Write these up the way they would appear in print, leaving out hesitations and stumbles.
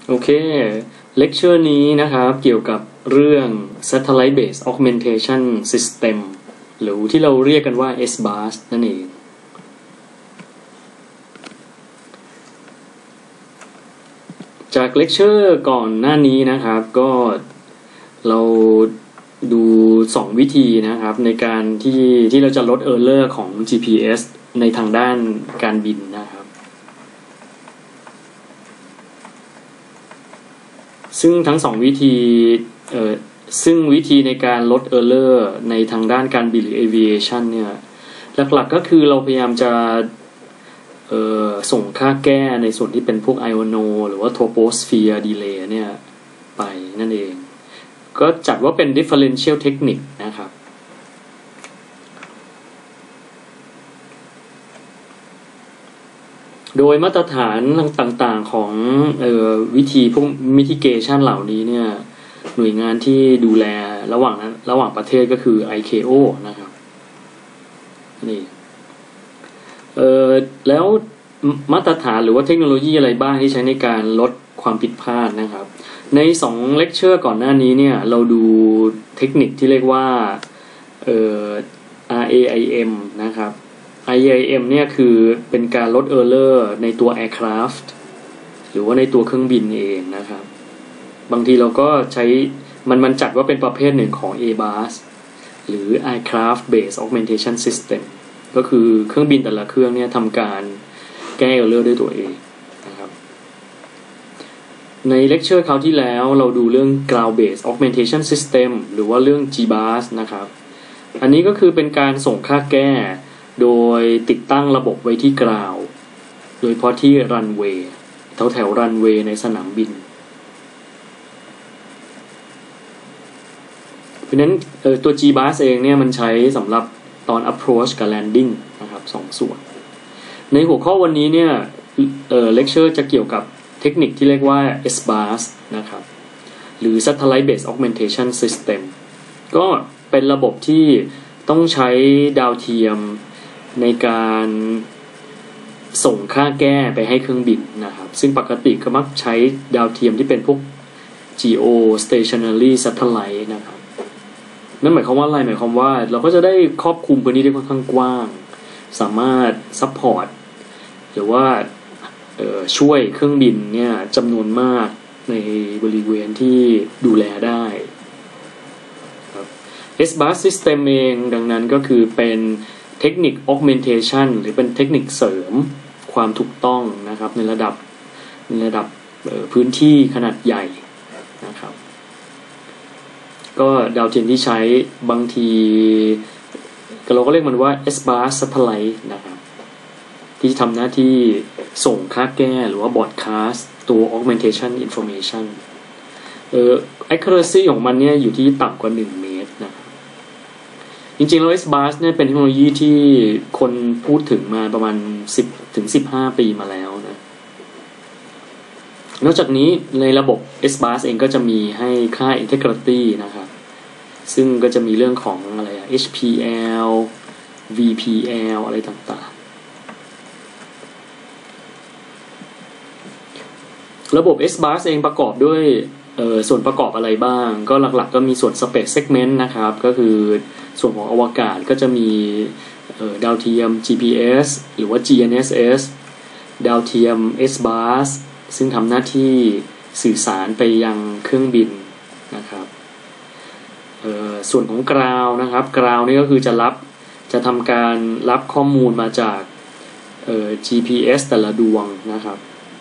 โอเคเลคเชอร์นี้นะครับเกี่ยวกับเรื่อง Satellite Based Augmentation System หรือที่เราเรียกกันว่า SBAS นั่นเองจากเลคเชอร์ก่อนหน้านี้นะครับก็เราดู2วิธีนะครับในการที่เราจะลด Error ของ GPS ในทางด้านการบินนะครับซึ่งทั้ง2วิธีซึ่งวิธีในการลด Error ในทางด้านการบินหรือ Aviation เนี่ยหลักๆก็คือเราพยายามจะส่งค่าแก้ในส่วนที่เป็นพวก Iono หรือว่า Troposphere Delay เนี่ยไปนั่นเองก็จัดว่าเป็น Differential Technique นะครับโดยมาตรฐานต่างๆของวิธีพวก mitigation เหล่านี้เนี่ยหน่วยงานที่ดูแลระหว่างประเทศก็คือ ICAO นะครับนี่แล้วมาตรฐานหรือว่าเทคโนโลยีอะไรบ้างที่ใช้ในการลดความผิดพลาดนะครับใน2เลคเชอร์ก่อนหน้านี้เนี่ยเราดูเทคนิคที่เรียกว่าRAIM นะครับ RAIM เนี่ยคือเป็นการลด Error ในตัว Aircraft หรือว่าในตัวเครื่องบินเองนะครับบางทีเราก็ใช้มันจัดว่าเป็นประเภทหนึ่งของ SBAS หรือ Aircraft Based Augmentation System ก็คือเครื่องบินแต่ละเครื่องเนี่ยทำการแก้ Error ด้วยตัวเองนะครับในเลคเชอร์คราวที่แล้วเราดูเรื่อง Ground Based Augmentation System หรือว่าเรื่อง SBAS นะครับอันนี้ก็คือเป็นการส่งค่าแก้โดยติดตั้งระบบไว้ที่ Ground โดยเฉพาะที่รันเวย์แถวรันเวย์ในสนามบินเพราะนั้นตัว SBAS เองเนี่ยมันใช้สำหรับตอน approach กับ landing นะครับ2ส่วนในหัวข้อวันนี้เนี่ยเลคเชอร์จะเกี่ยวกับเทคนิคที่เรียกว่า SBAS นะครับหรือ Satellite Based Augmentation System ก็เป็นระบบที่ต้องใช้ดาวเทียมในการส่งค่าแก้ไปให้เครื่องบินนะครับซึ่งปกติก็มักใช้ดาวเทียมที่เป็นพวก Geostationary Satellite นะครับนั่นหมายความว่าอะไรหมายความว่าเราก็จะได้ครอบคลุมพื้นที่ได้ค่อนข้างกว้างสามารถซัพพอร์ตหรือว่าช่วยเครื่องบินเนี่ยจำนวนมากในบริเวณที่ดูแลได้ครับ SBAS System เองดังนั้นก็คือเป็นเทคนิค Augmentation หรือเป็นเทคนิคเสริมความถูกต้องนะครับในระดับพื้นที่ขนาดใหญ่นะครับก็ดาวเทียมที่ใช้บางทีเราก็เรียกมันว่า SBAS Satellite นะครับที่ทำหน้าที่ส่งค่าแก้หรือว่า broadcast ตัว augmentation information accuracy ของมันเนี่ยอยู่ที่ต่ำกว่า1 เมตรนะครับจริงๆแล้ว SBAS เนี่ยเป็นเทคโนโลยีที่คนพูดถึงมาประมาณ10-15 ปีมาแล้วนะนอกจากนี้ในระบบ SBAS เองก็จะมีให้ค่า integrity นะครับซึ่งก็จะมีเรื่องของอะไรHPL VPL อะไรต่างๆระบบ SBAS เองประกอบด้วยส่วนประกอบอะไรบ้างก็หลักๆก็มีส่วน Space Segment นะครับก็คือส่วนของอวกาศก็จะมีดาวเทียม GPS หรือว่า GNSS ดาวเทียม SBAS ซึ่งทำหน้าที่สื่อสารไปยังเครื่องบินนะครับส่วนของ Ground นะครับ Ground นี่ก็คือจะทำการรับข้อมูลมาจากGPS แต่ละดวงนะครับ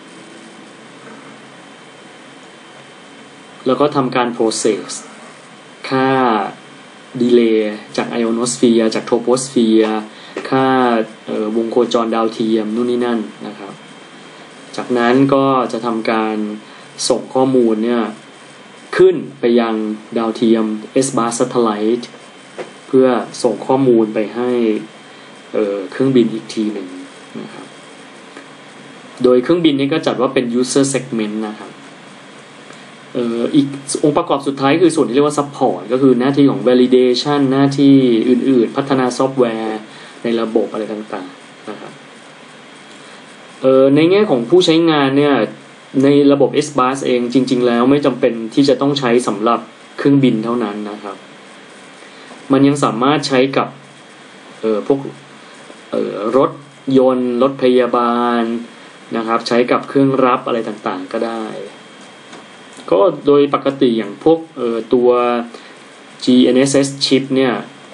แล้วก็ทำการ process ค่า delay จาก ionosphere จาก troposphere ค่าวงโคจรดาวเทียมนู่นนี่นั่นนะครับจากนั้นก็จะทำการส่งข้อมูลเนี่ยขึ้นไปยังดาวเทียม SBAS Satellite เพื่อส่งข้อมูลไปให้เครื่องบินอีกทีหนึ่งนะครับโดยเครื่องบินนี้ก็จัดว่าเป็น user segment นะครับอีกองค์ประกอบสุดท้ายคือส่วนที่เรียกว่า support ก็คือหน้าที่ของ validation หน้าที่อื่นๆพัฒนาซอฟต์แวร์ในระบบอะไรต่างๆนะครับในแง่ของผู้ใช้งานเนี่ยในระบบ SBAS เองจริงๆแล้วไม่จำเป็นที่จะต้องใช้สำหรับเครื่องบินเท่านั้นนะครับมันยังสามารถใช้กับพวกรถยนต์รถพยาบาลนะครับใช้กับเครื่องรับอะไรต่างๆก็ได้ก็โดยปกติอย่างพวกตัว GNSS chip เนี่ย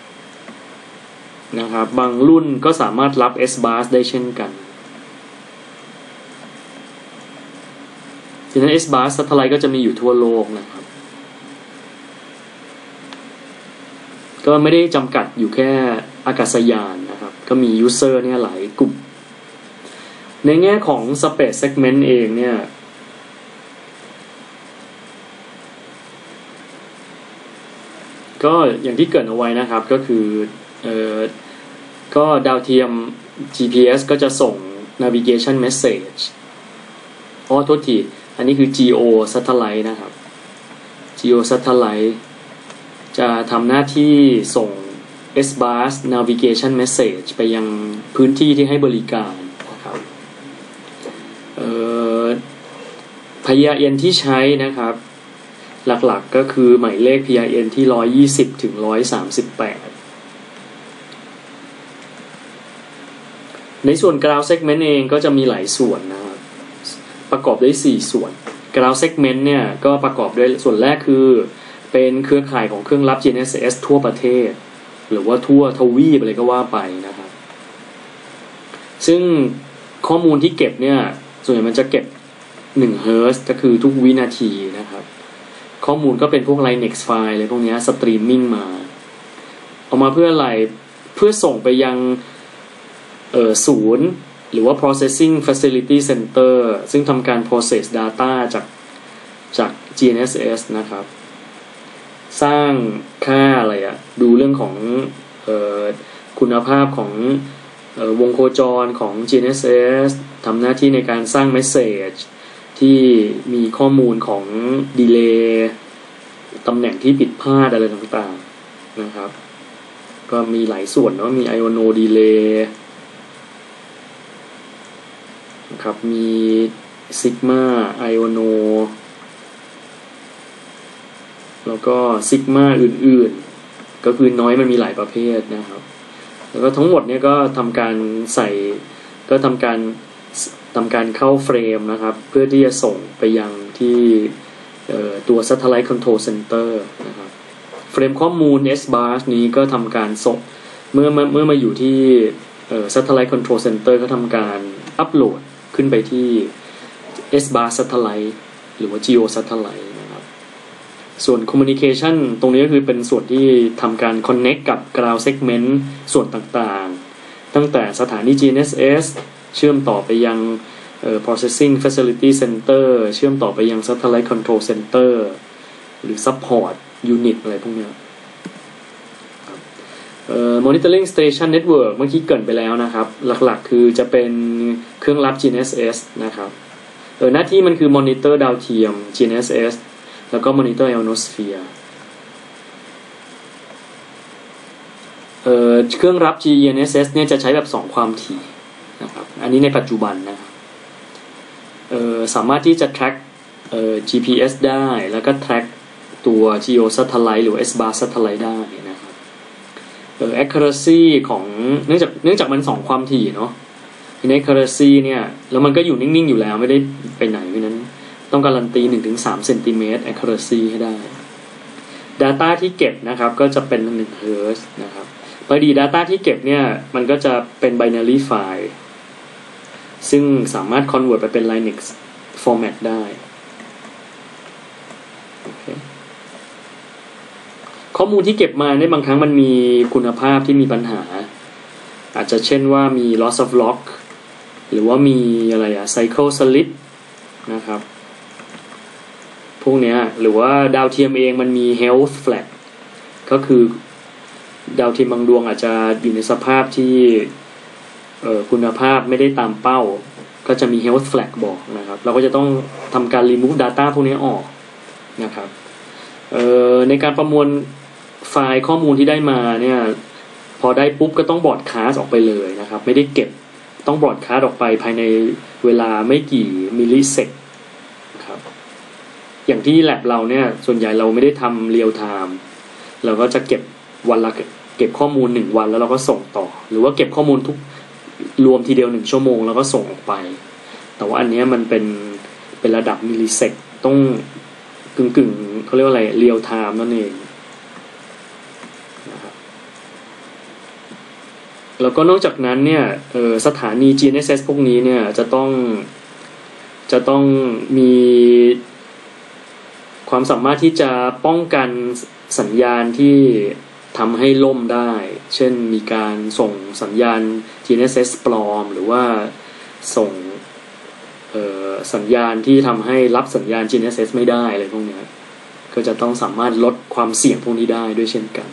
นะครับบางรุ่นก็สามารถรับ SBAS ได้เช่นกันฉะนั้น SBAS Satellite ก็จะมีอยู่ทั่วโลกนะครับก็ไม่ได้จำกัดอยู่แค่อากาศยานนะครับก็มี user เนี่ยหลายกลุ่มในแง่ของ Space Segment เองเนี่ยก็อย่างที่เกริ่นเอาไว้นะครับก็คือก็ดาวเทียม GPS ก็จะส่ง navigation message โทษทีอันนี้คือ Geo Satellite นะครับ Geo Satellite จะทำหน้าที่ส่ง SBAS navigation message ไปยังพื้นที่ที่ให้บริการนะครับPRN ที่ใช้นะครับหลักๆก็คือหมายเลข PRN ที่120ถึง138ในส่วน ground segment เองก็จะมีหลายส่วนนะครับประกอบด้วย4ส่วน ground segment เนี่ยก็ประกอบด้วยส่วนแรกคือเป็นเครือข่ายของเครื่องรับ GNSS ทั่วประเทศหรือว่าทั่วทวีปอะไรก็ว่าไปนะครับซึ่งข้อมูลที่เก็บเนี่ยส่วนใหญ่มันจะเก็บ1 Hz ก็คือทุกวินาทีนะครับข้อมูลก็เป็นพวก Linux ไฟล์อะไรพวกนี้สตรีมมิ่งมาเอามาเพื่ออะไรเพื่อส่งไปยังศูนย์หรือว่า processing facility center ซึ่งทำการ process data จาก GNSS นะครับสร้างค่าอะไรดูเรื่องของคุณภาพของวงโคจรของ GNSS ทำหน้าที่ในการสร้าง message ที่มีข้อมูลของ delay ตำแหน่งที่ผิดพลาดอะไรต่างๆนะครับก็มีหลายส่วนเนาะมี Iono delay นะครับมี Sigma Iono แล้วก็ซิกมาอื่นๆก็คือน้อยมันมีหลายประเภทนะครับแล้วก็ทั้งหมดเนี่ยก็ทำการทำการเข้าเฟรมนะครับเพื่อที่จะส่งไปยังที่ตัว Satellite Control Center นะครับเฟรมข้อมูล SBAS นี้ก็ทำการส่งเมื่อมาอยู่ที่Satellite Control Center ก็ทำการอัปโหลดขึ้นไปที่ SBAS Satellite หรือว่า Geo Satelliteส่วน communication ตรงนี้ก็คือเป็นส่วนที่ทำการ connect กับ ground segment ส่วนต่างๆตั้งแต่สถานี GNSS เชื่อมต่อไปยังprocessing facility center เชื่อมต่อไปยัง satellite control center หรือ support unit อะไรพวกนี้monitoring station network เมื่อกี้เกริ่นไปแล้วนะครับหลักๆคือจะเป็นเครื่องรับ GNSS นะครับหน้าที่มันคือ monitor ดาวเทียม GNSSแล้วก็ monitor ionosphere เครื่องรับ GNSS เนี่ยจะใช้แบบ2ความถี่นะครับอันนี้ในปัจจุบันนะครับสามารถที่จะ track GPS ได้แล้วก็ track ตัว Geo Satellite หรือ SBAS Satellite ได้นะครับaccuracy ของเนื่องจากมัน2ความถี่เนาะ accuracy เนี่ยแล้วมันก็อยู่นิ่งๆอยู่แล้วไม่ได้ไปไหนเพราะนั้นต้องการันตี 1-3 เซนติเมตร accuracy ให้ได้ data ที่เก็บนะครับก็จะเป็น1 Hz นะครับพอดี data ที่เก็บเนี่ยมันก็จะเป็น binary file ซึ่งสามารถ convert ไปเป็น Linux format ได้ okay. ข้อมูลที่เก็บมาในบางครั้งมันมีคุณภาพที่มีปัญหาอาจจะเช่นว่ามี loss of log หรือว่ามีอะไรcycle slip นะครับพวกนี้หรือว่าดาวเทียมเองมันมี health flag ก็คือดาวเทียมบางดวงอาจจะอยู่ในสภาพที่คุณภาพไม่ได้ตามเป้าก็จะมี health flag บอกนะครับเราก็จะต้องทำการ remove data พวกนี้ออกนะครับในการประมวลไฟล์ข้อมูลที่ได้มาเนี่ยพอได้ปุ๊บก็ต้องบรอดคาสต์ออกไปเลยนะครับไม่ได้เก็บต้องบรอดคาสต์ออกไปภายในเวลาไม่กี่มิลลิเซกอย่างที่ lab เราเนี่ยส่วนใหญ่เราไม่ได้ทำ real time เราก็จะเก็บวันละเก็บข้อมูล1วันแล้วเราก็ส่งต่อหรือว่าเก็บข้อมูลทุกรวมทีเดียว1ชั่วโมงแล้วก็ส่งออกไปแต่ว่าอันนี้มันเป็นระดับมิลลิเซกต้องกึ่งเขาเรียกว่าอะไร real time นั่นเองนะครับแล้วก็นอกจากนั้นเนี่ยสถานี GNSS พวกนี้เนี่ยจะต้องมีความสามารถที่จะป้องกันสัญญาณที่ทำให้ล่มได้เช่นมีการส่งสัญญาณ GNSS ปลอมหรือว่าส่งสัญญาณที่ทำให้รับสัญญาณ GNSS ไม่ได้อะไรพวกนี้ก็จะต้องสามารถลดความเสี่ยงพวกนี้ได้ด้วยเช่นกัน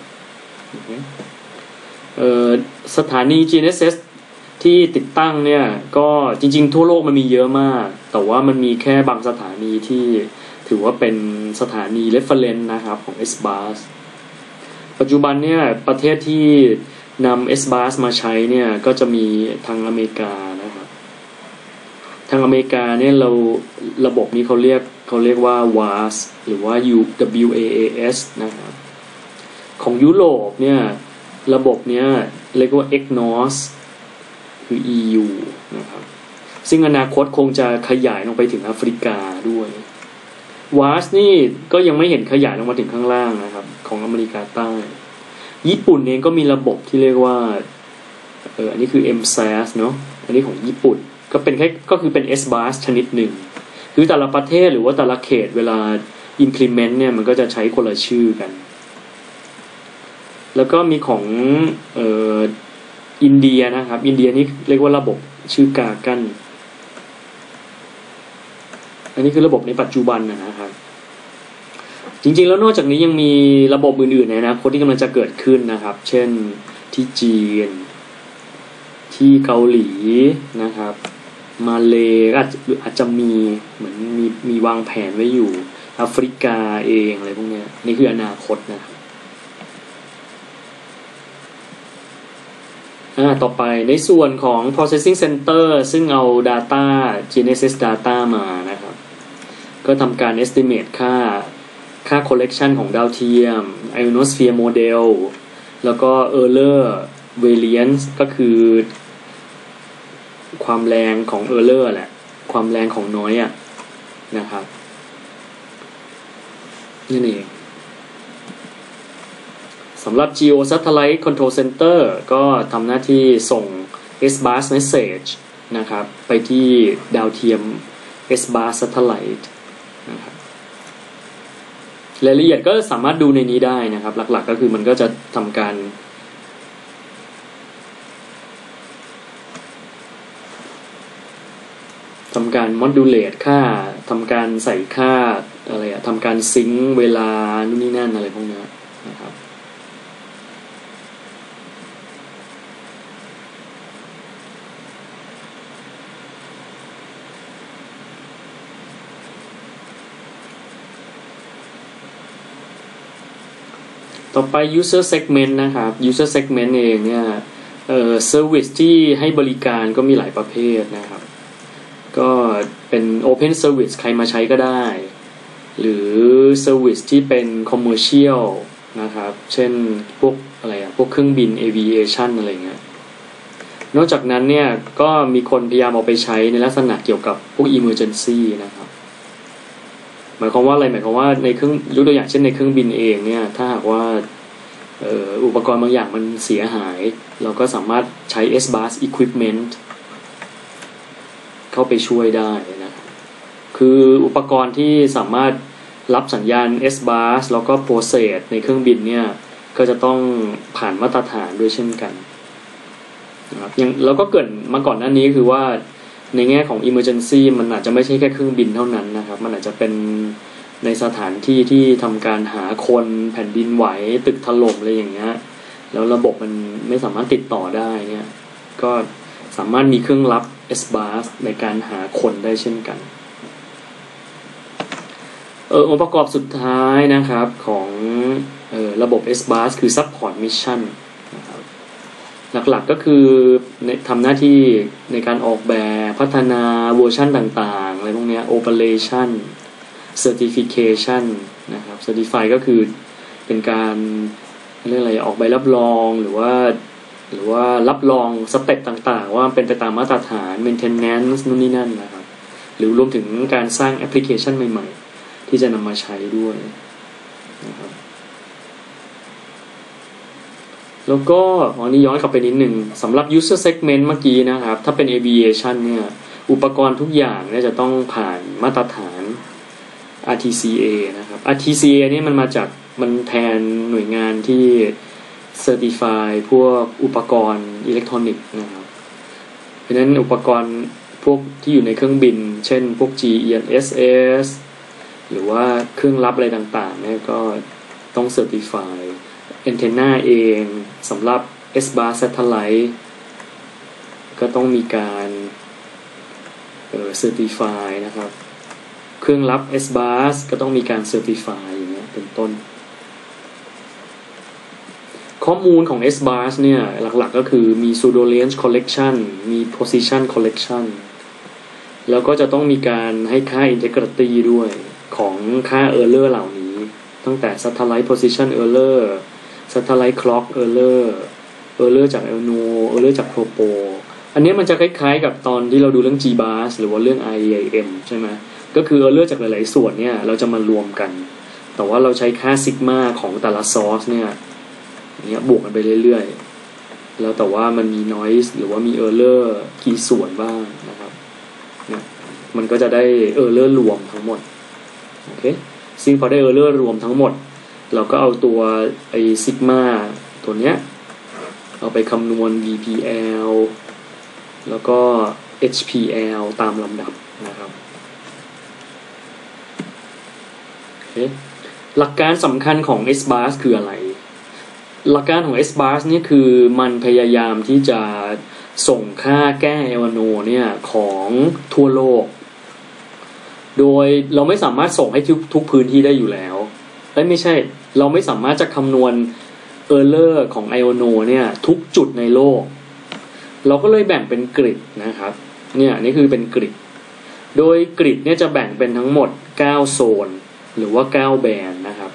สถานี GNSS ที่ติดตั้งเนี่ยก็จริงๆทั่วโลกมันมีเยอะมากแต่ว่ามันมีแค่บางสถานีที่ถือว่าเป็นสถานี reference นะครับของ SBAS ปัจจุบันเนี่ยประเทศที่นำ SBAS มาใช้เนี่ยก็จะมีทางอเมริกานะครับทางอเมริกาเนี่ยระบบนี้เขาเรียกว่า WAAS หรือว่า WAAS นะครับของยุโรปเนี่ยระบบเนี้ยเรียกว่า EGNOS คือ EU นะครับซึ่งอนาคตคงจะขยายลงไปถึงแอฟริกาด้วย WAAS นี่ก็ยังไม่เห็นขยายลงมาถึงข้างล่างนะครับของอเมริกาใต้ญี่ปุ่นเองก็มีระบบที่เรียกว่าอันนี้คือ SBAS เนาะอันนี้ของญี่ปุ่นก็คือเป็น SBAS ชนิดหนึ่งคือแต่ละประเทศหรือว่าแต่ละเขตเวลา implement เนี่ยมันก็จะใช้คนละชื่อกันแล้วก็มีของอินเดียนะครับอินเดียนี่เรียกว่าระบบชื่อกากันอันนี้คือระบบในปัจจุบันนะครับจริงๆแล้วนอกจากนี้ยังมีระบบอื่นๆในอนาคตที่กำลังจะเกิดขึ้นนะครับเช่นที่จีนที่เกาหลีนะครับมาเลอาจจะมีเหมือนมีวางแผนไว้อยู่แอฟริกาเองอะไรพวกนี้นี่คืออนาคตนะครับต่อไปในส่วนของ processing center ซึ่งเอา data GNSS data มานะครับก็ทำการ estimateค่า collection ของดาวเทียม ionosphere model แล้วก็ error variance ก็คือความแรงของ error แหละความแรงของ noise นะครับนี่เองสำหรับ Geo Satellite Control Center ก็ทำหน้าที่ส่ง SBAS message นะครับไปที่ดาวเทียม SBAS Satellite นะครับรายละเอียดก็สามารถดูในนี้ได้นะครับหลักๆก็คือมันก็จะทำการ modulate ค่าทำการใส่ค่าอะไรทำการซิงค์เวลานู่นนี่นั่นอะไรพวกนี้นะครับต่อไป user segment นะครับ user segment เองเนี่ยservice ที่ให้บริการก็มีหลายประเภทนะครับก็เป็น open service ใครมาใช้ก็ได้หรือ service ที่เป็น commercial นะครับเช่นพวกพวกเครื่องบิน aviation อะไรเงี้ยนอกจากนั้นเนี่ยก็มีคนพยายามเอาไปใช้ในลักษณะเกี่ยวกับพวก emergency นะครับหมายความว่าอะไรหมายความว่าในเครื่องยกตัวอย่างเช่นในเครื่องบินเองเนี่ยถ้าหากว่าอุปกรณ์บางอย่างมันเสียหายเราก็สามารถใช้ SBAS equipment เข้าไปช่วยได้นะครับคืออุปกรณ์ที่สามารถรับสัญญาณ SBAS แล้วก็ process ในเครื่องบินเนี่ยก็จะต้องผ่านมาตรฐานด้วยเช่นกันนะครับอย่างเราก็เกิดมาก่อนหน้านี้คือว่าในแง่ของ emergency มันอาจจะไม่ใช่แค่เครื่องบินเท่านั้นนะครับมันอาจจะเป็นในสถานที่ที่ทำการหาคนแผ่นดินไหวตึกถล่มอะไรอย่างเงี้ยแล้วระบบมันไม่สามารถติดต่อได้เนี่ยก็สามารถมีเครื่องรับ SBAS ในการหาคนได้เช่นกันองค์ประกอบสุดท้ายนะครับของระบบ SBAS คือ support mission นะครับหลักๆก็คือทำหน้าที่ในการออกแบบพัฒนาเวอร์ชันต่างๆอะไรพวกนี้ operation certification นะครับ certify ก็คือเป็นการเรียกอะไรออกใบรับรองหรือว่ารับรองสเต็ปต่างๆว่าเป็นไปตามมาตรฐาน maintenance นู่นนี่นั่นนะครับหรือรวมถึงการสร้างแอปพลิเคชันใหม่ๆที่จะนำมาใช้ด้วยนะครับแล้วก็อันนี้ย้อนกลับไปนิดหนึ่งสำหรับ user segment เมื่อกี้นะครับถ้าเป็น aviation เนี่ยอุปกรณ์ทุกอย่างเนี่ยจะต้องผ่านมาตรฐาน RTCA นะครับ RTCA นี่มันแทนหน่วยงานที่ certify พวกอุปกรณ์อิเล็กทรอนิกส์นะครับเพราะฉะนั้นอุปกรณ์พวกที่อยู่ในเครื่องบินเช่นพวก GNSS หรือว่าเครื่องรับอะไรต่างๆเนี่ยก็ต้อง certify แอนเทนนาเองสำหรับ SBAS satellite ก็ต้องมีการcertify นะครับเครื่องรับ SBAS ก็ต้องมีการ certify อย่างเงี้ยเป็นต้นข้อมูลของ SBAS เนี่ยหลักๆก็คือมี pseudo range collection มี position collection แล้วก็จะต้องมีการให้ค่า integrity ด้วยของค่า error เหล่านี้ตั้งแต่ satellite position error satellite clock error จาก error จาก propo อันนี้มันจะคล้ายๆกับตอนที่เราดูเรื่อง SBAS หรือว่าเรื่อง IAM ใช่ไหมก็คือ error จากหลายๆส่วนเนี่ยเราจะมารวมกันแต่ว่าเราใช้ค่า sigma ของแต่ละ source เนี่ยบวกกันไปเรื่อยๆแล้วแต่ว่ามันมี noise หรือว่ามี error กี่ส่วนบ้างนะครับเนี่ยมันก็จะได้ error รวมทั้งหมดโอเคซึ่งพอได้ error รวมทั้งหมดเราก็เอาตัวไอ้ sigma ตัวเนี้ยเอาไปคำนวณ VPL แล้วก็ HPL ตามลำดับนะครับโอเคหลักการสำคัญของ SBAS คืออะไรหลักการของ SBAS นี่คือมันพยายามที่จะส่งค่าแก้เอวาโนเนี่ยของทั่วโลกโดยเราไม่สามารถส่งให้ทุกพื้นที่ได้อยู่แล้วไม่ใช่เราไม่สามารถจะคำนวณ error ของไอโอโนเนี่ยทุกจุดในโลกเราก็เลยแบ่งเป็นกริดนะครับเนี่ยนี่คือเป็นกริดโดยกริดเนี่ยจะแบ่งเป็นทั้งหมด9โซนหรือว่า9แบนด์นะครับ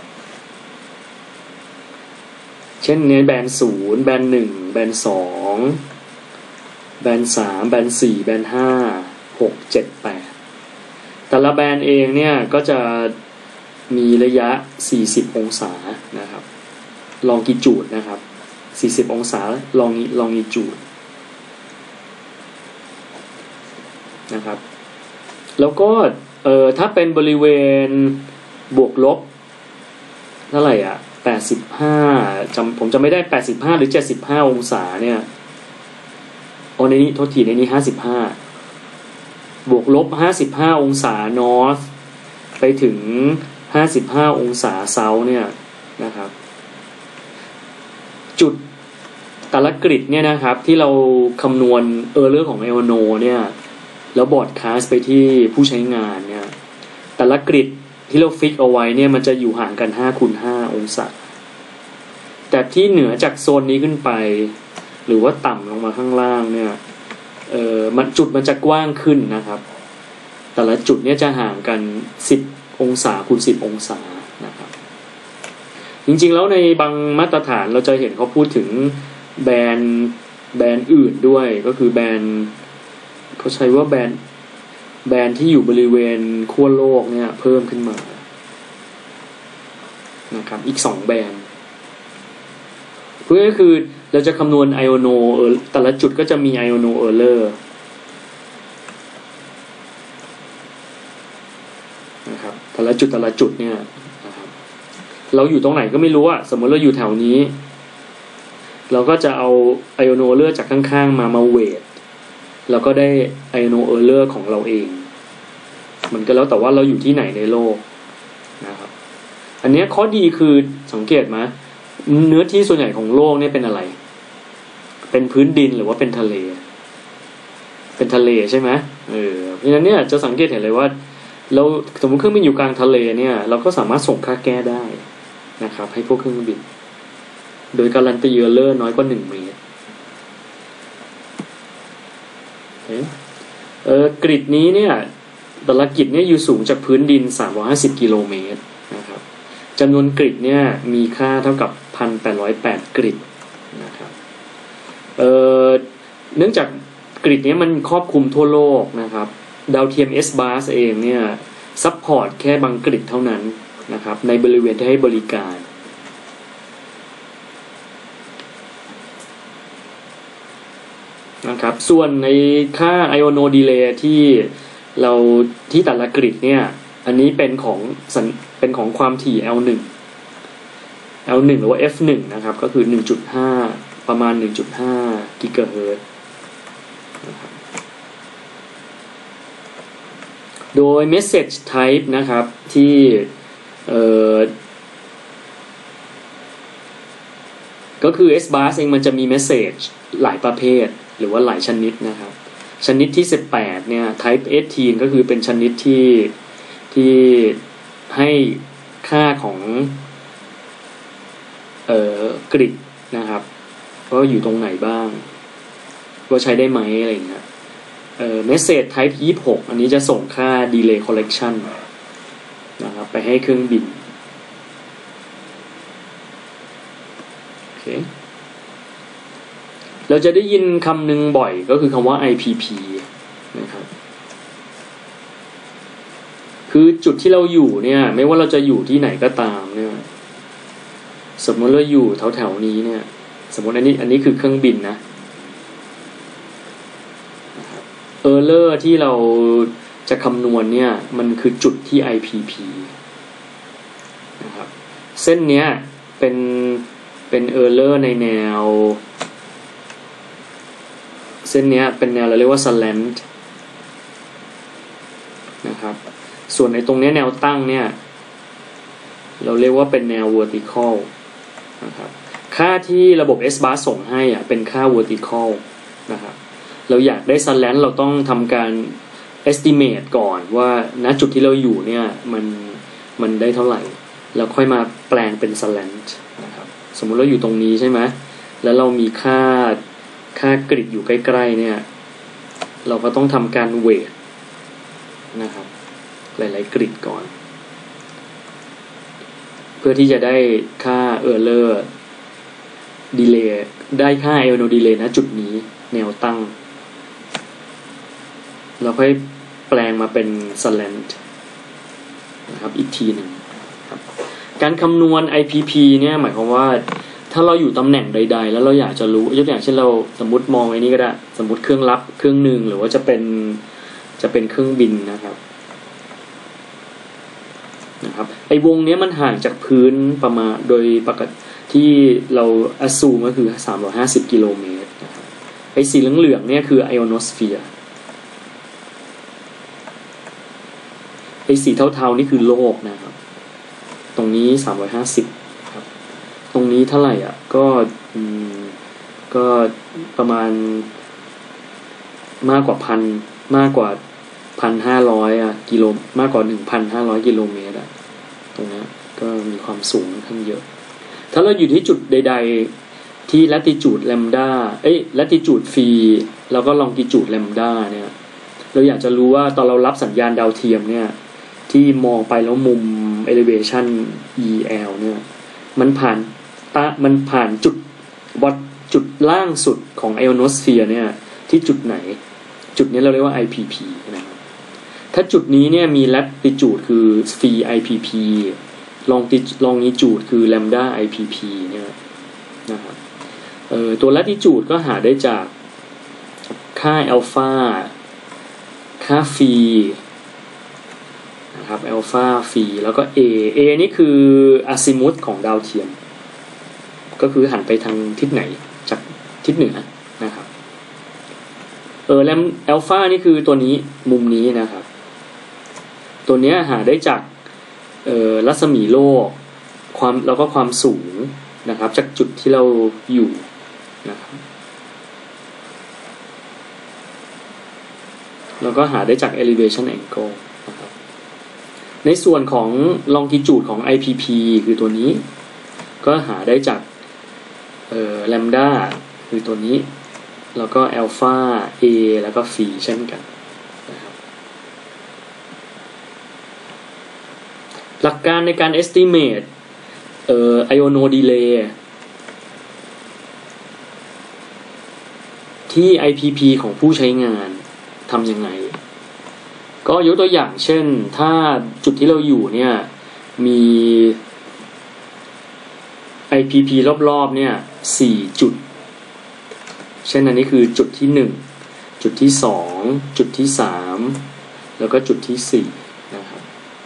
เช่นในแบนด์0แบนด์1แบนด์2แบนด์3แบนด์4แบนด์5 6 7 8แต่ละแบนด์เองเนี่ยก็จะมีระยะ40องศานะครับlongitude นะครับ40องศาlongitude นะครับแล้วก็ถ้าเป็นบริเวณบวกลบเท่าไหร่อ่ะ85ผมจะไม่ได้85หรือ75องศาเนี่ยในนี้โทษทีในนี้55บวกลบ55องศานอร์ทไปถึง55องศาเซาท์เนี่ยนะครับจุดแต่ละกริดเนี่ยนะครับที่เราคำนวณerrorของ Aerono เนี่ยแล้วบอร์ดคาสไปที่ผู้ใช้งานเนี่ยแต่ละกริดที่เราฟิกเอาไว้เนี่ยมันจะอยู่ห่างกัน5x5องศาแต่ที่เหนือจากโซนนี้ขึ้นไปหรือว่าต่ำลงมาข้างล่างเนี่ยจุดมันจะกว้างขึ้นนะครับแต่ละจุดเนี่ยจะห่างกัน10องศาคูณ10องศานะครับจริงๆแล้วในบางมาตรฐานเราจะเห็นเขาพูดถึงแบรนด์อื่นด้วยก็คือแบรนด์เขาใช้ว่าแบรนด์ที่อยู่บริเวณขั้วโลกเนี่ยเพิ่มขึ้นมานะครับอีก2แบรนด์เพื่อก็คือเราจะคำนวณไอโอโนแต่ละจุดก็จะมีไอโอโนเออร์เลอร์นะครับแต่ละจุดเนี่ยนะครับเราอยู่ตรงไหนก็ไม่รู้อะสมมติเราอยู่แถวนี้เราก็จะเอาไอโอโนเออร์เลอร์จากข้างๆมาเวทแล้วก็ได้ไอโอโนเออร์เลอร์ของเราเองมันก็แล้วแต่ว่าเราอยู่ที่ไหนในโลกนะครับอันนี้ข้อดีคือสังเกตไหมเนื้อที่ส่วนใหญ่ของโลกเนี่ยเป็นอะไรเป็นพื้นดินหรือว่าเป็นทะเลใช่ไหมเพราะฉะนั้นเนี่ยจะสังเกตเห็นเลยว่าเราสมมติเครื่องบินอยู่กลางทะเลเนี่ยเราก็สามารถส่งค่าแก้ได้นะครับให้พวกเครื่องบินโดยการันตีเออร์เลอร์น้อยกว่า1เมตรกริดนี้เนี่ยแต่ละกริดเนี่ยอยู่สูงจากพื้นดิน350กิโลเมตรนะครับจำนวนกริดเนี่ยมีค่าเท่ากับ 1,808 กริดนะครับเนื่องจากกริดนี้มันครอบคลุมทั่วโลกนะครับดาวเทียม SBAS เองเนี่ยซัพพอร์ตแค่บางกริดเท่านั้นนะครับในบริเวณที่ให้บริการนะครับส่วนในค่า Iono Delay ที่แต่ละกริดเนี่ยอันนี้เป็นของความถี่ L1 หรือว่า F1 นะครับก็คือ 1.5 ประมาณ 1.5 กิกะเฮิรตซ์นะครับโดย message type นะครับที่ก็คือ SBAS เองมันจะมี message หลายประเภทหรือว่าหลายชนิดนะครับชนิดที่18เนี่ย type 18ก็คือเป็นชนิดที่ให้ค่าของกริดนะครับว่าอยู่ตรงไหนบ้างว่าใช้ได้ไหมอะไรอย่างเงี้ยmessage type 26อันนี้จะส่งค่า delay collection นะครับไปให้เครื่องบินโอเคเราจะได้ยินคำหนึ่งบ่อยก็คือคำว่า IPP นะครับคือจุดที่เราอยู่เนี่ยไม่ว่าเราจะอยู่ที่ไหนก็ตามเนี่ยสมมติเราอยู่แถวๆนี้เนี่ยสมมติอันนี้คือเครื่องบินนะerror ที่เราจะคำนวณเนี่ยมันคือจุดที่ IPP นะครับเส้นเนี้ยเป็น error ในแนวเส้นเนี้ยเป็นแนวเราเรียกว่า slant นะครับส่วนในตรงนี้แนวตั้งเนี่ยเราเรียกว่าเป็นแนว vertical นะครับค่าที่ระบบ SBAS ส่งให้อ่ะเป็นค่า vertical นะครับเราอยากได้ slant เราต้องทำการ estimate ก่อนว่าณจุดที่เราอยู่เนี่ยมันได้เท่าไหร่แล้วค่อยมาแปลงเป็น slant นะครับสมมุติเราอยู่ตรงนี้ใช่ไหมแล้วเรามีค่ากริดอยู่ใกล้ๆเนี่ยเราก็ต้องทำการเวทนะครับหลายๆกริดก่อนเพื่อที่จะได้ค่า error delay ได้ค่า Iono delay นะจุดนี้แนวตั้งเราค่อยแปลงมาเป็น slant นะครับอีกทีหนึ่งครับการคำนวณ IPP เนี่ยหมายความว่าถ้าเราอยู่ตำแหน่งใดๆแล้วเราอยากจะรู้ยกตัวอย่างเช่นเราสมมุติมองไอ้นี้ก็ได้สมมุติเครื่องรับเครื่องนึงหรือว่าจะเป็นเครื่องบินนะครับไอ้วงนี้มันห่างจากพื้นประมาณโดยปกติที่เรา assume ก็คือ350กิโลเมตรนะครับไอ้สีเหลืองๆเนี่ยคือ ionosphere ไอ้สีเทาๆนี่คือโลกนะครับตรงนี้350ครับตรงนี้เท่าไหร่อ่ะก็ประมาณมากกว่า 1,500 กิโลมากกว่า 1,500 กิโลเมตรอ่ะตรงนี้ก็มีความสูงค่อนข้างเยอะถ้าเราอยู่ที่จุดใดๆที่ latitude lambda latitude phi แล้วก็ longitude lambda เนี่ยเราอยากจะรู้ว่าตอนเรารับสัญญาณดาวเทียมเนี่ยที่มองไปแล้วมุม elevation EL เนี่ยมันผ่านจุดล่างสุดของ ionosphere เนี่ยที่จุดไหนจุดนี้เราเรียกว่า IPP นะครับถ้าจุดนี้เนี่ยมี latitude คือ phi IPP longitude คือ lambda IPP เนี่ยนะครับตัว latitude ก็หาได้จากค่า alpha ค่า phi นะครับ alpha phi แล้วก็ a นี่คือ azimuth ของดาวเทียมก็คือหันไปทางทิศไหนจากทิศเหนือนะครับalpha นี่คือตัวนี้มุมนี้นะครับตัวเนี้ยหาได้จากรัศมีโลกแล้วก็ความสูงนะครับจากจุดที่เราอยู่นะครับแล้วก็หาได้จาก elevation angle นะครับในส่วนของ longitude ของ IPP คือตัวนี้ก็หาได้จากlambda คือตัวนี้แล้วก็ alpha a แล้วก็ phi เช่นกันนะครับหลักการในการ estimate iono delay ที่ IPP ของผู้ใช้งานทำยังไงก็ยกตัวอย่างเช่นถ้าจุดที่เราอยู่เนี่ยมี IPP รอบๆเนี่ย4จุดเช่นอันนี้คือจุดที่1จุดที่2จุดที่3แล้วก็จุดที่4นะครับ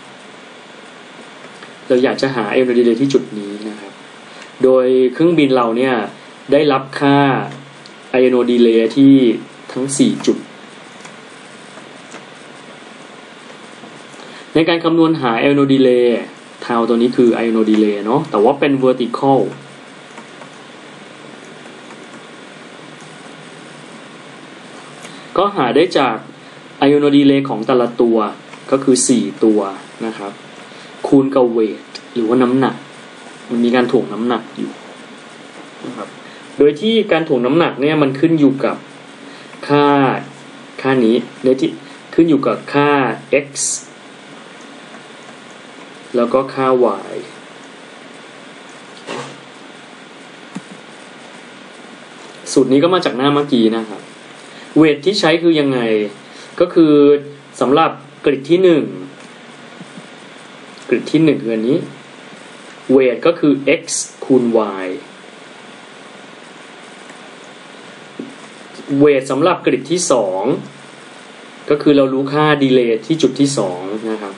เราอยากจะหา iono delay ที่จุดนี้นะครับโดยเครื่องบินเราเนี่ยได้รับค่า iono delay ที่ทั้ง4จุดในการคำนวณหา iono delay ทาวตัวนี้คือ iono delay เนาะแต่ว่าเป็น vertical ก็หาได้จาก iono delay ของแต่ละตัวก็คือ4ตัวนะครับคูณกับ weight หรือว่าน้ำหนักมันมีการถ่วงน้ำหนักอยู่นะครับโดยที่การถ่วงน้ำหนักเนี่ยมันขึ้นอยู่กับค่านี้ในที่ขึ้นอยู่กับค่า x แล้วก็ค่า y สูตรนี้ก็มาจากหน้าเมื่อกี้นะครับเวทที่ใช้คือยังไงก็คือสำหรับกริดที่1คืออันนี้เวทก็คือ x คูณ y เวทสำหรับกริดที่2ก็คือเรารู้ค่าดีเลย์ที่จุดที่2นะครับ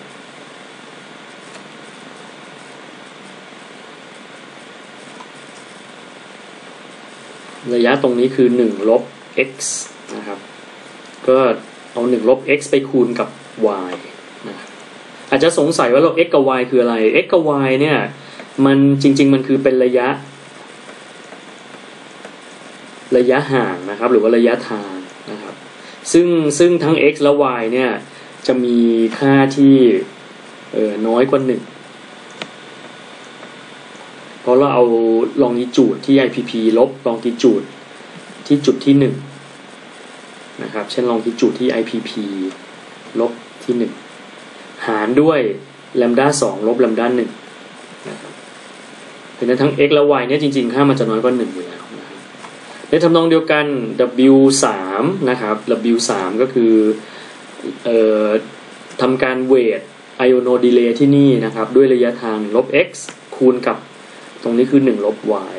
ระยะตรงนี้คือ1ลบ x นะครับก็เอา1ลบ x ไปคูณกับ y นะครับอาจจะสงสัยว่าเรา x กับ y คืออะไร x กับ y เนี่ยมันจริงๆมันคือเป็นระยะห่างนะครับหรือว่าระยะทางนะครับซึ่งทั้ง x และ y เนี่ยจะมีค่าที่น้อยกว่า1เพราะเราเอา longitude ที่ IPP ลบ longitude ที่จุดที่1นะครับเช่น longitude ที่ IPP ลบที่1หารด้วย lambda 2 ลบ lambda 1นะครับเพราะฉะนั้นทั้ง x และ y เนี่ยจริงๆค่ามันจะน้อยกว่า1อยู่แล้วนะครับในทำนองเดียวกัน W3 นะครับ W3 ก็คือทำการเวท iono delay ที่นี่นะครับด้วยระยะทาง1ลบ x คูณกับตรงนี้คือ1ลบ y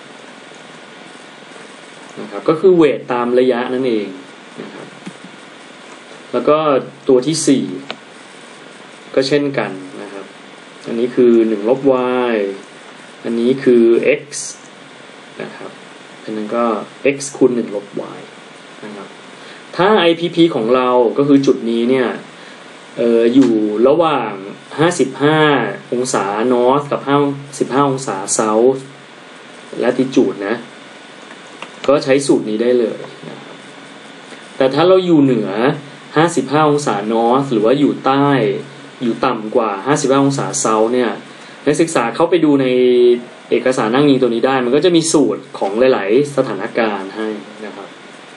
นะครับก็คือเวทตามระยะนั่นเองนะครับแล้วก็ตัวที่4ก็เช่นกันนะครับอันนี้คือ1ลบ y อันนี้คือ x นะครับอันนั้นก็ x คูณ1ลบ y นะครับถ้า IPP ของเราก็คือจุดนี้เนี่ยอยู่ระหว่าง55องศา north กับ15องศา south latitude นะก็ใช้สูตรนี้ได้เลยนะครับแต่ถ้าเราอยู่เหนือ55องศา north หรือว่าอยู่ใต้อยู่ต่ำกว่า55องศา south เนี่ยนักศึกษาเข้าไปดูในเอกสารนั่งยิงตัวนี้ได้มันก็จะมีสูตรของหลายๆสถานการณ์ให้นะครับ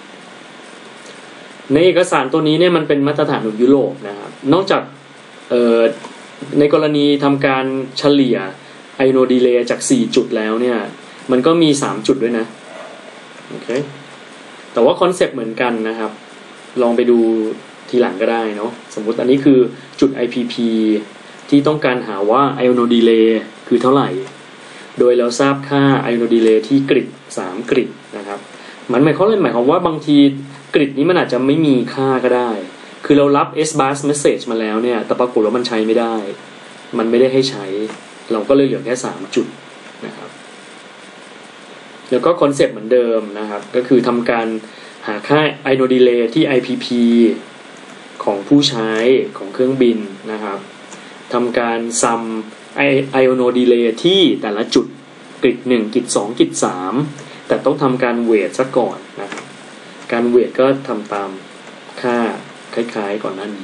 ในเอกสารตัวนี้เนี่ยมันเป็นมาตรฐานของยุโรปนะครับนอกจากในกรณีทำการเฉลี่ย iono delay จาก4จุดแล้วเนี่ยมันก็มี3จุดด้วยนะโอเคแต่ว่าคอนเซปต์เหมือนกันนะครับลองไปดูทีหลังก็ได้เนาะสมมุติอันนี้คือจุด IPP ที่ต้องการหาว่า iono delay คือเท่าไหร่โดยเราทราบค่า iono delay ที่กริด3กริดนะครับมันหมายความว่าบางทีกริดนี้มันอาจจะไม่มีค่าก็ได้คือเรารับ SBAS message มาแล้วเนี่ยแต่ปรากฏว่ามันใช้ไม่ได้มันไม่ได้ให้ใช้เราก็เลยเหลือแค่3จุดนะครับแล้วก็คอนเซปต์เหมือนเดิมนะครับก็คือทำการหาค่า iono delay ที่ IPP ของผู้ใช้ของเครื่องบินนะครับทำการซัม iono delay ที่แต่ละจุดกริด1กริด2กริด3แต่ต้องทำการเวทซะก่อนนะครับการเวทก็ทำตามค่าคล้ายๆก่อนหน้านี้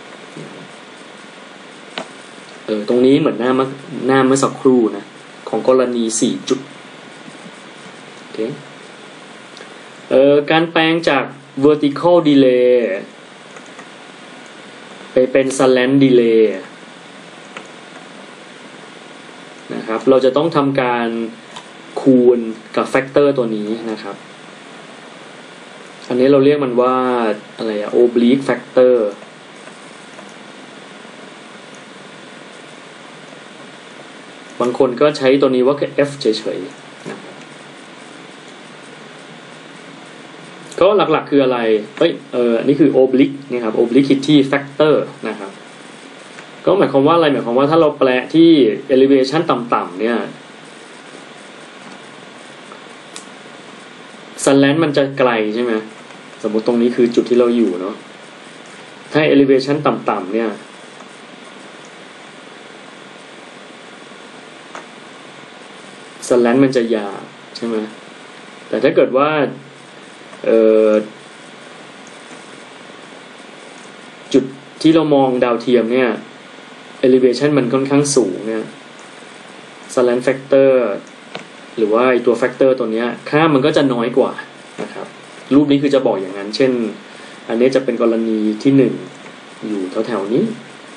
ตรงนี้เหมือนหน้าเมื่อสักครู่นะของกรณี4จุดโอเคการแปลงจาก vertical delay ไปเป็น slant delay นะครับเราจะต้องทำการคูณกับแฟกเตอร์ตัวนี้นะครับอันนี้เราเรียกมันว่าอะไรอะ oblique factor บางคนก็ใช้ตัวนี้ว่าคือ f เฉยๆนะครับก็หลักๆคืออะไรอันนี้คือ oblique นะครับ obliquity factor นะครับก็หมายความว่าอะไรหมายความว่าถ้าเราแปลที่ elevation ต่ำๆเนี่ยslant มันจะไกลใช่ไหมสมมติตรงนี้คือจุดที่เราอยู่เนาะถ้า elevation ต่ำๆเนี่ยslant มันจะยาวใช่ไหมแต่ถ้าเกิดว่าจุดที่เรามองดาวเทียมเนี่ย elevation มันค่อนข้างสูงเนี่ย slant factor หรือว่าไอตัว factor ตัวนี้ค่ามันก็จะน้อยกว่านะครับรูปนี้คือจะบอกอย่างนั้นเช่นอันนี้จะเป็นกรณีที่1อยู่แถวๆนี้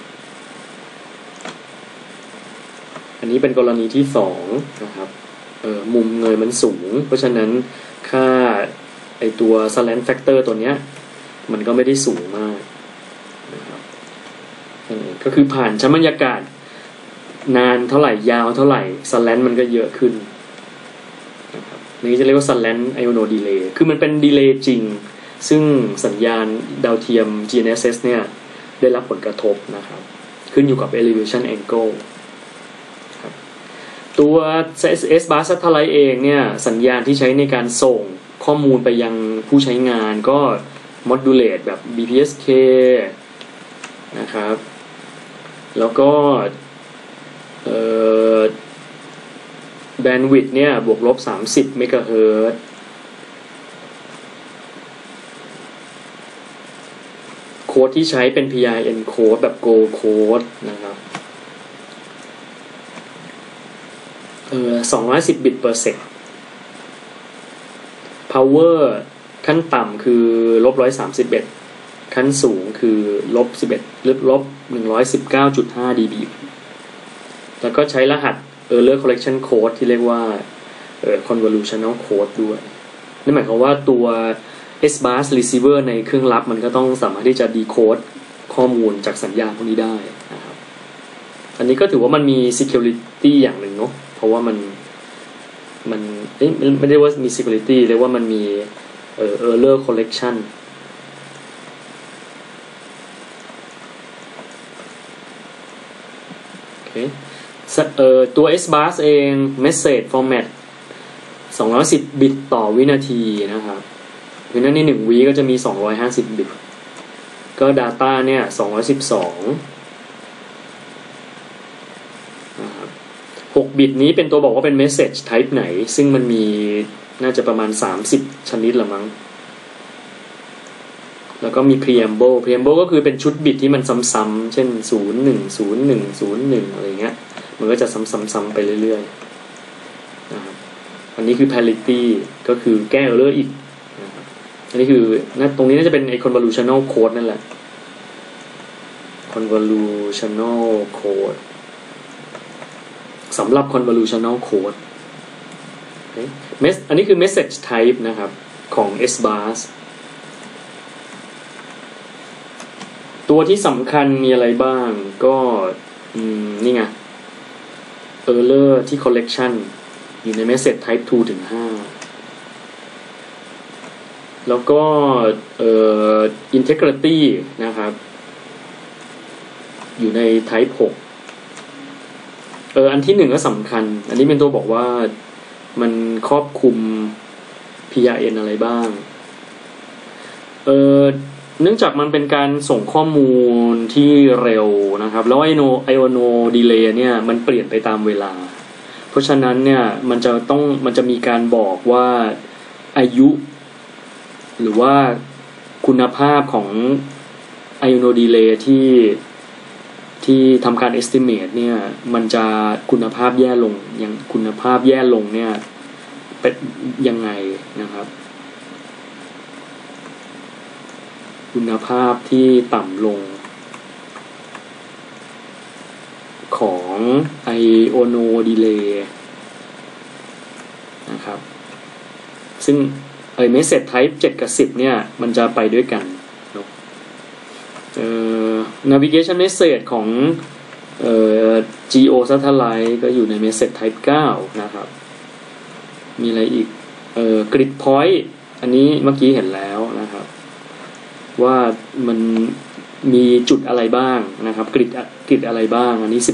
อันนี้เป็นกรณีที่2นะครับมุมเงยมันสูงเพราะฉะนั้นค่าไอตัว slant factor ตัวนี้มันก็ไม่ได้สูงมากนะครับก็คือผ่านชั้นบรรยากาศนานเท่าไหร่ยาวเท่าไหร่ slant มันก็เยอะขึ้นนะครับนี่จะเรียกว่า slant iono delay คือมันเป็น delay จริงซึ่งสัญญาณดาวเทียม GNSS เนี่ยได้รับผลกระทบนะครับขึ้นอยู่กับ elevation angle ครับตัว SBAS satellite เองเนี่ยสัญญาณที่ใช้ในการส่งข้อมูลไปยังผู้ใช้งานก็ modulate แบบ BPSK นะครับแล้วก็แบนด์วิดต์เนี่ยบวกลบ30เมกะเฮิรตซ์โค้ดที่ใช้เป็น PIN โค้ดแบบ Go โค้ดนะครับ210 บิต per sec power ขั้นต่ำคือลบ131ขั้นสูงคือลบ11ลบ119.5 dB แล้วก็ใช้รหัสError Correction Code ที่เรียกว่าConvolutional Code ด้วยนั่นหมายความว่าตัว SBAS Receiver ในเครื่องรับมันก็ต้องสามารถที่จะ decode ข้อมูลจากสัญญาณพวกนี้ได้นะครับอันนี้ก็ถือว่ามันมี security อย่างหนึ่งเนาะเพราะว่ามันไม่ได้ว่ามี security เรียกว่ามันมีError Correctionตัว SBAS เอง Message Format 210 บิตต่อวินาทีนะครับเพราะฉะนั้นใน1วิก็จะมี250 บิตก็ Data เนี่ย212นะครับ6 บิตนี้เป็นตัวบอกว่าเป็น Message Type ไหนซึ่งมันมีน่าจะประมาณ30ชนิดละมั้งแล้วก็มี Preamble ก็คือเป็นชุดบิตที่มันซ้ำๆเช่น010101อะไรเงี้ยมันก็จะซ้ำๆไปเรื่อยๆนะครับอันนี้คือ parity ก็คือแก้ error อีกนะครับอันนี้คือตรงนี้น่าจะเป็นไอ้ convolutional code นั่นแหละ convolutional code สำหรับ convolutional code อันนี้คือ message type นะครับของ SBAS ตัวที่สำคัญมีอะไรบ้างก็นี่ไงError ที่ collection อยู่ใน message type 2 ถึง 5แล้วก็integrity นะครับอยู่ใน type 6อันที่1ก็สำคัญอันนี้เป็นตัวบอกว่ามันครอบคลุม PRN อะไรบ้างเนื่องจากมันเป็นการส่งข้อมูลที่เร็วนะครับแล้วAeronautical delay เนี่ยมันเปลี่ยนไปตามเวลาเพราะฉะนั้นเนี่ยมันจะมีการบอกว่าอายุหรือว่าคุณภาพของ Aeronautical delay ที่ทำการ estimate เนี่ยมันจะคุณภาพแย่ลงอย่างคุณภาพแย่ลงเนี่ยเป็นยังไงนะครับคุณภาพที่ต่ำลงของ Iono Delay นะครับซึ่งmessage type 7 กับ 10เนี่ยมันจะไปด้วยกันnavigation message ของgeo satellite ก็อยู่ใน message type 9นะครับมีอะไรอีกgrid point อันนี้เมื่อกี้เห็นแล้วนะครับว่ามันมีจุดอะไรบ้างนะครับกริดอะไรบ้างอันนี้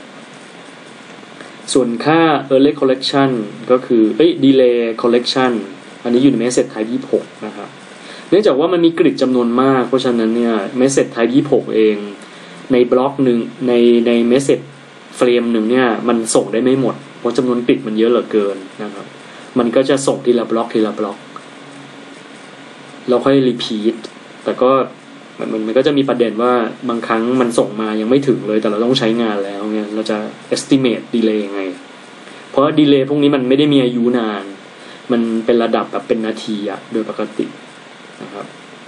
18ส่วนค่า early collection ก็คือdelay collection อันนี้อยู่ใน message type 26นะครับเนื่องจากว่ามันมีกริดจำนวนมากเพราะฉะนั้นเนี่ย message type 26เองในบล็อกหนึ่งใน message frame หนึ่งเนี่ยมันส่งได้ไม่หมดเพราะจำนวนกริดมันเยอะเหลือเกินนะครับมันก็จะส่งทีละบล็อกเราค่อย repeat แต่ก็มันก็จะมีประเด็นว่าบางครั้งมันส่งมายังไม่ถึงเลยแต่เราต้องใช้งานแล้วเนี่ยเราจะ estimate delay ยังไงเพราะ delay พวกนี้มันไม่ได้มีอายุนานมันเป็นระดับแบบเป็นนาทีอะโดยปกตินะครับ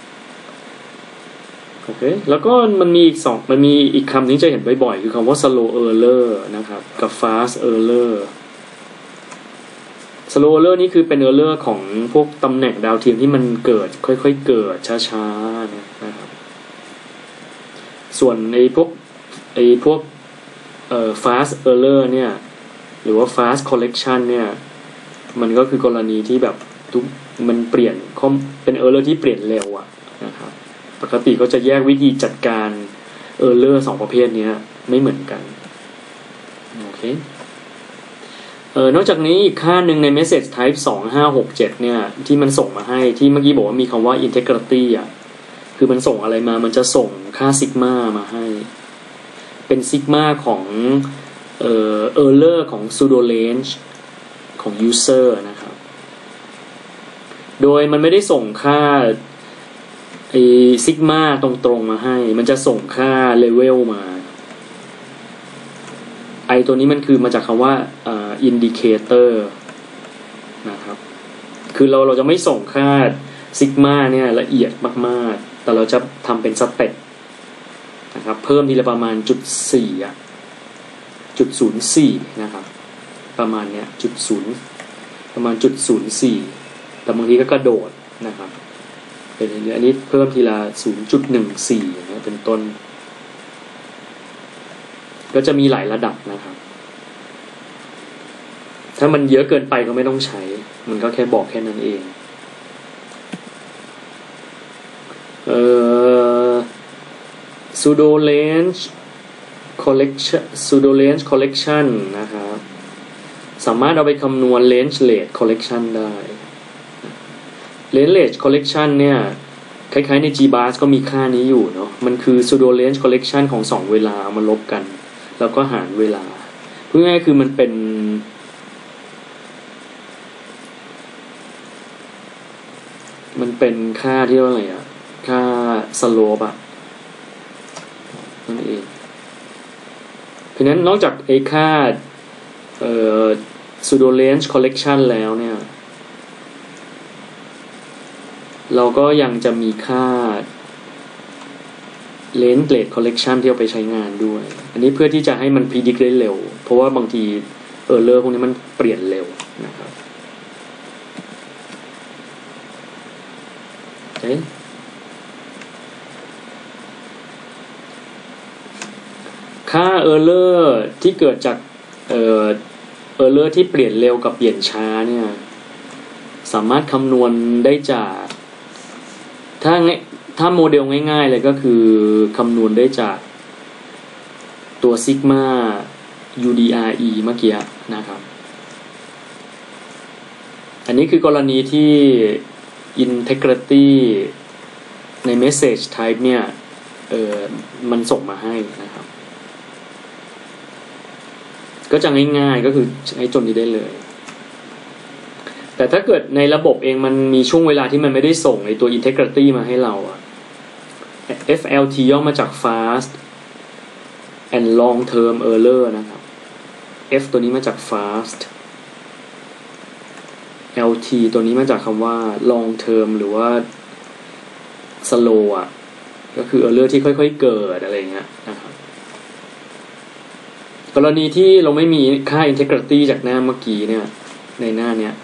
โอเคแล้วก็มันมีอีกคำที่จะเห็นบ่อยๆคือคำว่า slow error นะครับกับ fast error slow error นี่คือเป็น error ของพวกตำแหน่งดาวเทียมที่มันเกิดค่อยๆเกิดช้าๆนะครับส่วนพวกfast error เนี่ยหรือว่า fast collection เนี่ยมันก็คือกรณีที่แบบมันเปลี่ยนเป็น error ที่เปลี่ยนเร็วอะนะครับปกติก็จะแยกวิธีจัดการ error 2ประเภทนี้ไม่เหมือนกันโอเคนอกจากนี้อีกค่าหนึ่งใน message type 2567เนี่ยที่มันส่งมาให้ที่เมื่อกี้บอกว่ามีคำว่า integrity อ่ะคือมันส่งอะไรมามันจะส่งค่าซิกมามาให้เป็นซิกมาของerror ของ pseudo range ของ user นะครับโดยมันไม่ได้ส่งค่าซิกมาตรงๆมาให้มันจะส่งค่า level มาตัวนี้มันคือมาจากคำว่าindicator นะครับคือเราจะไม่ส่งค่าซิกมาเนี่ยละเอียดมากๆแต่เราจะทำเป็นสเต็ปนะครับเพิ่มทีละประมาณ0.4นะครับประมาณเนี้ยประมาณ0.04แต่บางทีก็กระโดดนะครับเป็นอันนี้เพิ่มทีละ 0.14 อย่างเงี้ยเป็นต้นก็จะมีหลายระดับนะครับถ้ามันเยอะเกินไปก็ไม่ต้องใช้มันก็แค่บอกแค่นั้นเองpseudo range collection นะครับสามารถเอาไปคำนวณ range rate collection ได้ range rate collection เนี่ยคล้ายๆใน SBAS ก็มีค่านี้อยู่เนาะมันคือ pseudo range collection ของ2เวลามาลบกันแล้วก็หารเวลาพูดง่ายๆคือมันเป็นค่าที่เรียกว่าอะไรอ่ะค่า slope อ่ะนั่นเองเพราะฉะนั้นนอกจากไอ้ค่าpseudo range collection แล้วเนี่ยเราก็ยังจะมีค่าrange rate collection ที่เอาไปใช้งานด้วยอันนี้เพื่อที่จะให้มัน predict ได้เร็วเพราะว่าบางทีerror พวกนี้มันเปลี่ยนเร็วนะครับค่า error ที่เกิดจากerror ที่เปลี่ยนเร็วกับเปลี่ยนช้าเนี่ยสามารถคำนวณได้จากถ้าโมเดลง่ายๆเลยก็คือคำนวณได้จากตัวซิกมา UDRE เมื่อกี้นะครับอันนี้คือกรณีที่ integrity ใน message type เนี่ยมันส่งมาให้นะครับก็จะง่ายๆก็คือใช้จนนี้ได้เลยแต่ถ้าเกิดในระบบเองมันมีช่วงเวลาที่มันไม่ได้ส่งในตัว integrity มาให้เราอะ FLT ย่อมาจาก fast and long term error นะครับ F ตัวนี้มาจาก fast LT ตัวนี้มาจากคำว่า long term หรือว่า slow อ่ะก็คือ error ที่ค่อยๆเกิดอะไรเงี้ยนะครับกรณีที่เราไม่มีค่า integrity จากหน้าเมื่อกี้เนี่ยในหน้าเนี้ย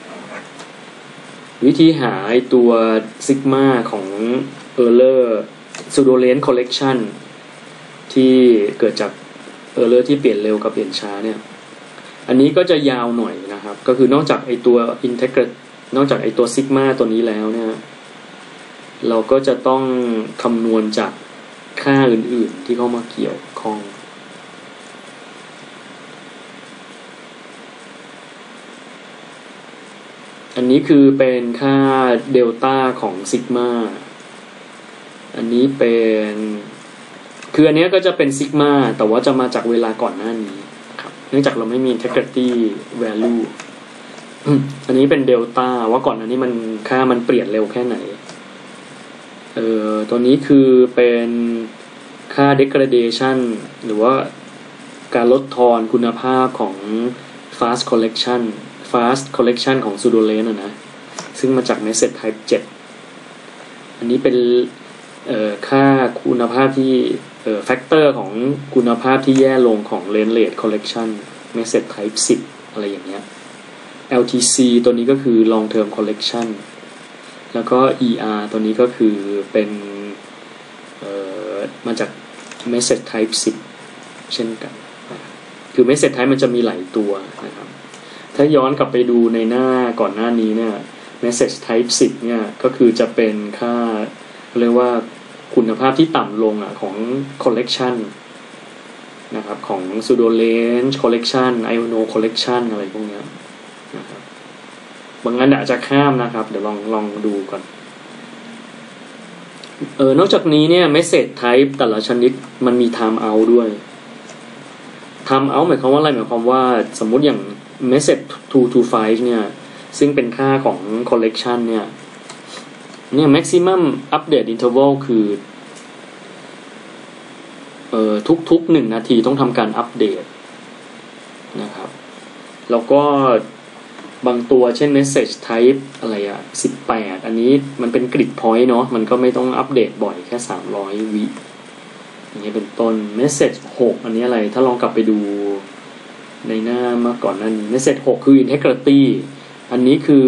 วิธีหาไอตัวซิกมาของ error pseudo length collection ที่เกิดจาก error ที่เปลี่ยนเร็วกับเปลี่ยนช้าเนี่ยอันนี้ก็จะยาวหน่อยนะครับก็คือนอกจากไอตัว integrate นอกจากไอตัวซิกมาตัวนี้แล้วเนี่ยเราก็จะต้องคำนวณจากค่าอื่นๆที่เข้ามาเกี่ยวข้องอันนี้คือเป็นค่าเดลต้าของซิกมาอันนี้เป็นคืออันนี้ก็จะเป็นซิกมาแต่ว่าจะมาจากเวลาก่อนหน้านี้ครับเนื่องจากเราไม่มี integrity value อันนี้เป็นเดลต้าว่าก่อนอันนี้มันค่ามันเปลี่ยนเร็วแค่ไหนตัวนี้คือเป็นค่า degradation หรือว่าการลดทอนคุณภาพของ fast collection ของ pseudo length นะซึ่งมาจาก message type 7อันนี้เป็นค่าคุณภาพที่factor ของคุณภาพที่แย่ลงของ length rate collection message type 10อะไรอย่างเงี้ย LTC ตัวนี้ก็คือ long term collection แล้วก็ ER ตัวนี้ก็คือเป็นมาจาก message type 10เช่นกันคือ message type มันจะมีหลายตัวนะครับถ้าย้อนกลับไปดูในหน้าก่อนหน้านี้เนี่ย message type 10เนี่ยก็คือจะเป็นค่าเรียกว่าคุณภาพที่ต่ำลงของ collection นะครับของ pseudo length collection Aeronautical collection อะไรพวกนี้นะครับบางอันอาจจะข้ามนะครับเดี๋ยวลองดูก่อนนอกจากนี้เนี่ย message type แต่ละชนิดมันมี time out ด้วย time out หมายความว่าอะไรหมายความว่าสมมุติอย่าง message 2 to 5เนี่ยซึ่งเป็นค่าของ collection เนี่ยmaximum update interval คือทุกๆ1นาทีต้องทำการอัปเดตนะครับแล้วก็บางตัวเช่น message type อะไร18อันนี้มันเป็น grid point เนาะมันก็ไม่ต้องอัปเดตบ่อยแค่300วิอย่างเงี้ยเป็นต้น message 6อันนี้อะไรถ้าลองกลับไปดูในหน้าเมื่อก่อนนั้น message 6คือ integrity อันนี้คือ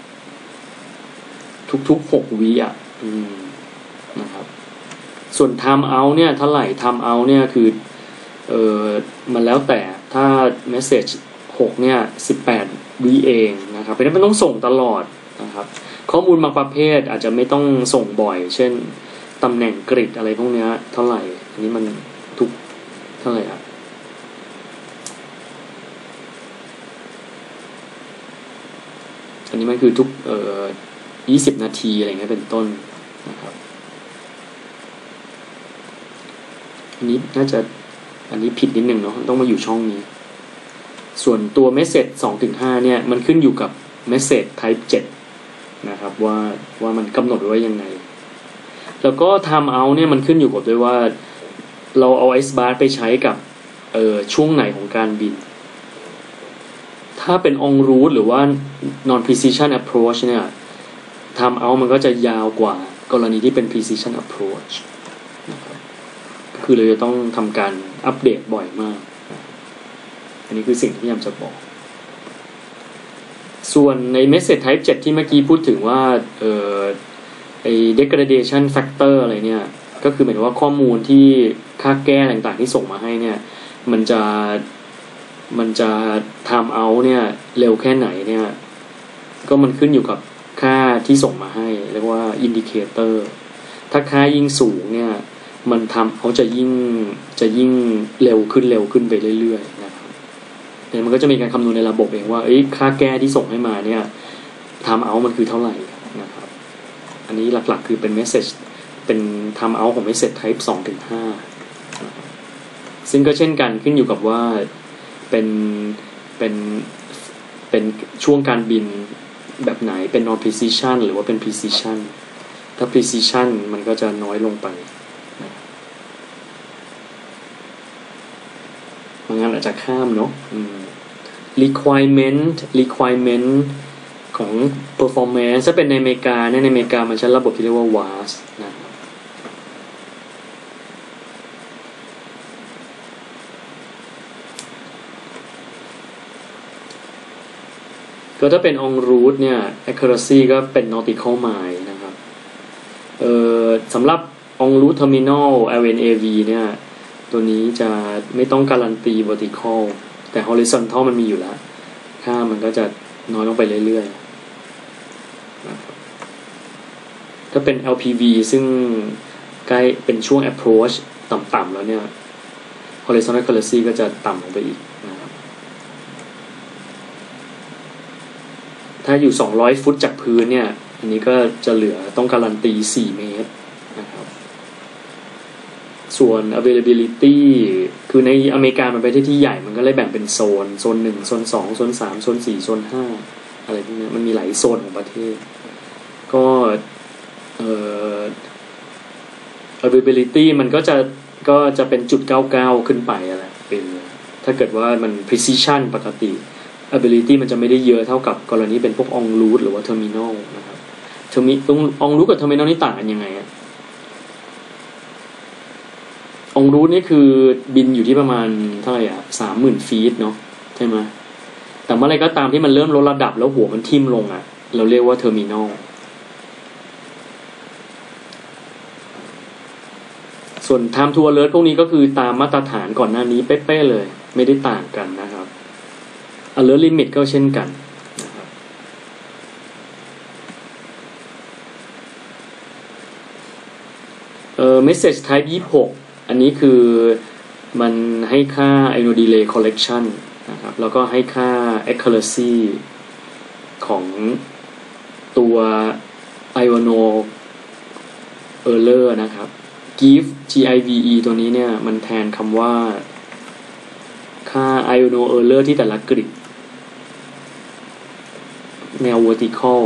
ทุก6วินะครับส่วน time out เนี่ยเท่าไหร่ time out เนี่ยคือมันแล้วแต่ถ้า message 6เนี่ย18วิเองนะครับเพราะฉะนั้นมันต้องส่งตลอดนะครับข้อมูลบางประเภทอาจจะไม่ต้องส่งบ่อยเช่นตำแหน่งกริดอะไรพวกนี้เท่าไหร่อันนี้มันทุกเท่าไหร่อันนี้มันคือทุก20นาทีอะไรเงี้ยเป็นต้นนะครับอันนี้น่าจะอันนี้ผิดนิดนึงเนาะต้องมาอยู่ช่องนี้ส่วนตัว message 2-5 เนี่ยมันขึ้นอยู่กับ message type 7นะครับว่ามันกำหนดไว้ยังไงแล้วก็ time out เนี่ยมันขึ้นอยู่กับด้วยว่าเราเอา SBAS ไปใช้กับช่วงไหนของการบินถ้าเป็น en route หรือว่า non precision approach เนี่ย time out มันก็จะยาวกว่ากรณีที่เป็น precision approach นะครับก็คือเราจะต้องทำการอัปเดตบ่อยมากอันนี้คือสิ่งที่พยายามจะบอกส่วนใน message type 7ที่เมื่อกี้พูดถึงว่าไอ้ degradation factor อะไรเนี่ยก็คือหมายถึงว่าข้อมูลที่ค่าแก้ต่างๆที่ส่งมาให้เนี่ยมันจะ time out เนี่ยเร็วแค่ไหนเนี่ยก็มันขึ้นอยู่กับค่าที่ส่งมาให้เรียกว่า indicator ถ้าค่ายิ่งสูงเนี่ยมันทำเขาจะยิ่งเร็วขึ้นไปเรื่อยๆนะครับแต่มันก็จะมีการคำนวณในระบบเองว่าค่าแก้ที่ส่งให้มาเนี่ย time out มันคือเท่าไหร่นะครับอันนี้หลักๆคือเป็น message เป็น time out ของ message type 2-5 ซึ่งก็เช่นกันขึ้นอยู่กับว่าเป็นช่วงการบินแบบไหนเป็น non precision หรือว่าเป็น precision ถ้า precision มันก็จะน้อยลงไปบางงานอาจจะข้ามเนาะrequirement ของ performance ถ้าเป็นในอเมริกาในอเมริกามันใช้ระบบที่เรียกว่า SBAS นะครับก็ถ้าเป็น en route เนี่ย accuracy ก็เป็น nautical mile นะครับสำหรับ en route terminal LNAV เนี่ยตัวนี้จะไม่ต้องการันตี vertical แต่ horizontal มันมีอยู่แล้วค่ามันก็จะน้อยลงไปเรื่อยๆถ้าเป็น LPV ซึ่งใกล้เป็นช่วง approach ต่ำๆแล้วเนี่ย horizontal accuracy ก็จะต่ำลงไปอีกนะครับถ้าอยู่200ฟุตจากพื้นเนี่ยอันนี้ก็จะเหลือต้องการันตี4เมตรนะครับส่วน availability คือในอเมริกามันเป็นที่ใหญ่มันก็เลยแบ่งเป็นโซน1โซน2โซน3โซน4โซน5อะไรพวกนี้มันมีหลายโซนของประเทศก็availability มันก็จะเป็นจุด99ขึ้นไปอะไรเป็นถ้าเกิดว่ามัน precision ปกติ ability มันจะไม่ได้เยอะเท่ากับกรณีเป็นพวก en route หรือว่า terminal นะครับตรง en route กับ terminal นี่ต่างกันยังไงอะ en route นี่คือบินอยู่ที่ประมาณเท่าไหร่อ่ะ 30,000 ฟีตเนาะใช่ไหมแต่เมื่อไรก็ตามที่มันเริ่มลดระดับแล้วหัวมันทิ่มลงอ่ะเราเรียกว่า terminalส่วน time to alert พวกนี้ก็คือตามมาตรฐานก่อนหน้านี้เป๊ะๆเลยไม่ได้ต่างกันนะครับ alert limit ก็เช่นกันนะครับmessage type 26อันนี้คือมันให้ค่า iono delay collection นะครับแล้วก็ให้ค่า accuracy ของตัว iono error นะครับ give give ตัวนี้เนี่ยมันแทนคำว่าค่า iono error ที่แต่ละกริดแนว vertical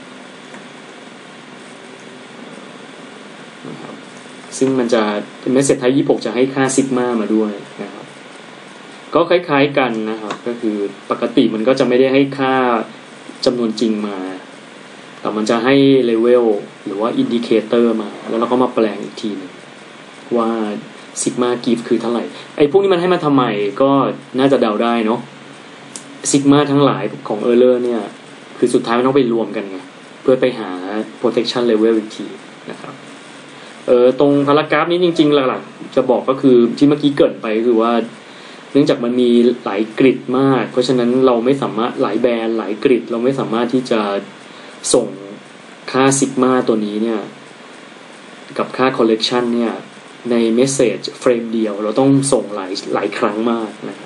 นะครับซึ่งมันจะเมสเสจไทป์26จะให้ค่าซิกมามาด้วยนะครับก็คล้ายๆกันนะครับก็คือปกติมันก็จะไม่ได้ให้ค่าจำนวนจริงมาแต่มันจะให้เลเวลหรือว่าอินดิเคเตอร์มาแล้วเราก็มาแปลงอีกทีนึงว่าซิกมากีฟคือเท่าไหร่ไอ้พวกนี้มันให้มาทำไมก็น่าจะเดาได้เนาะซิกมาทั้งหลายของเออร์เลอร์เนี่ยคือสุดท้ายมันต้องไปรวมกันไงเพื่อไปหา protection level อีกทีนะครับตรงพารากราฟนี้จริงๆหลักๆจะบอกก็คือที่เมื่อกี้เกริ่นไปก็คือว่าเนื่องจากมันมีหลายกริดมากเพราะฉะนั้นเราไม่สามารถหลายแบรนด์หลายกริดเราไม่สามารถที่จะส่งค่าซิกมาตัวนี้เนี่ยกับค่า collection เนี่ยใน message frame เดียวเราต้องส่งหลายครั้งมากนะครับ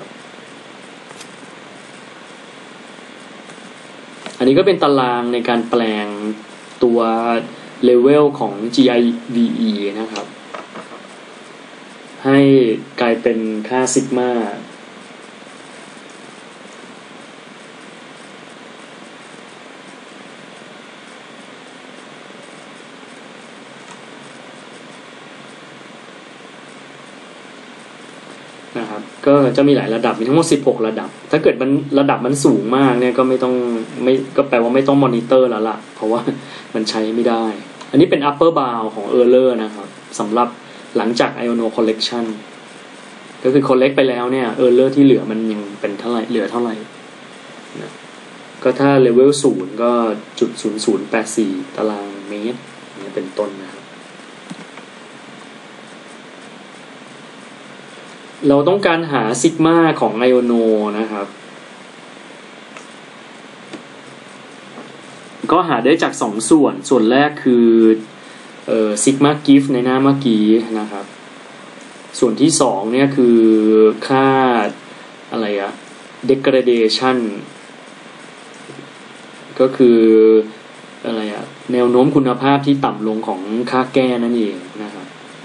อันนี้ก็เป็นตารางในการแปลงตัว level ของ GIVE นะครับให้กลายเป็นค่าซิกมานะครับก็จะมีหลายระดับมีทั้งหมด16ระดับถ้าเกิดมันระดับมันสูงมากเนี่ยก็ก็แปลว่าไม่ต้องมอนิเตอร์แล้วล่ะเพราะว่ามันใช้ไม่ได้อันนี้เป็น upper bound ของ error นะครับสำหรับหลังจาก iono collection ก็คือ collect ไปแล้วเนี่ย error ที่เหลือมันยังเป็นเท่าไหร่เหลือเท่าไหร่นะก็ถ้า level 0 ก็ .0084 ตารางเมตรนี่เป็นต้นนะครับเราต้องการหาซิกมาของ iono นะครับก็หาได้จาก2ส่วนแรกคือซิกมากิฟในหน้าเมื่อกี้นะครับส่วนที่2เนี่ยคือค่าอะไรอะ degradation ก็คืออะไรอะแนวโน้มคุณภาพที่ต่ำลงของค่าแก้นั่นเองนะครับ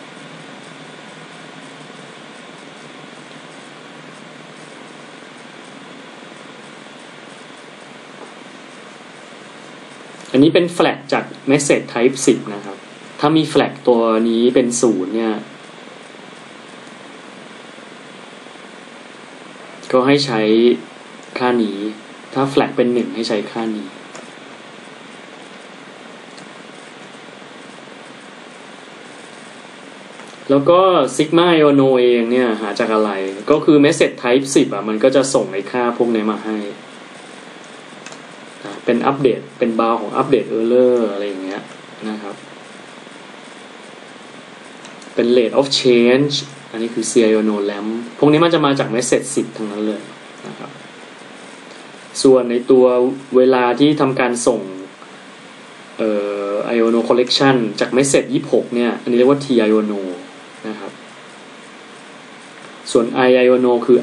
อันนี้เป็นแฟลกจาก message type 10นะครับถ้ามีแฟลกตัวนี้เป็น0เนี่ยก็ให้ใช้ค่านี้ถ้าแฟลกเป็น1ให้ใช้ค่านี้แล้วก็ซิกมาไอโอโนเองเนี่ยหาจากอะไรก็คือ message type 10มันก็จะส่งไอ้ค่าพวกนี้มาให้เป็นอัปเดตเป็นบาวของอัปเดตเออร์เลอร์อะไรอย่างเงี้ยนะครับเป็น rate of change อันนี้คือ CIONO LAMP พวกนี้มันจะมาจาก message 10ทั้งนั้นเลยนะครับส่วนในตัวเวลาที่ทำการส่งIONO collection จาก message 26เนี่ยอันนี้เรียกว่า TIONO นะครับส่วน IIONO คือ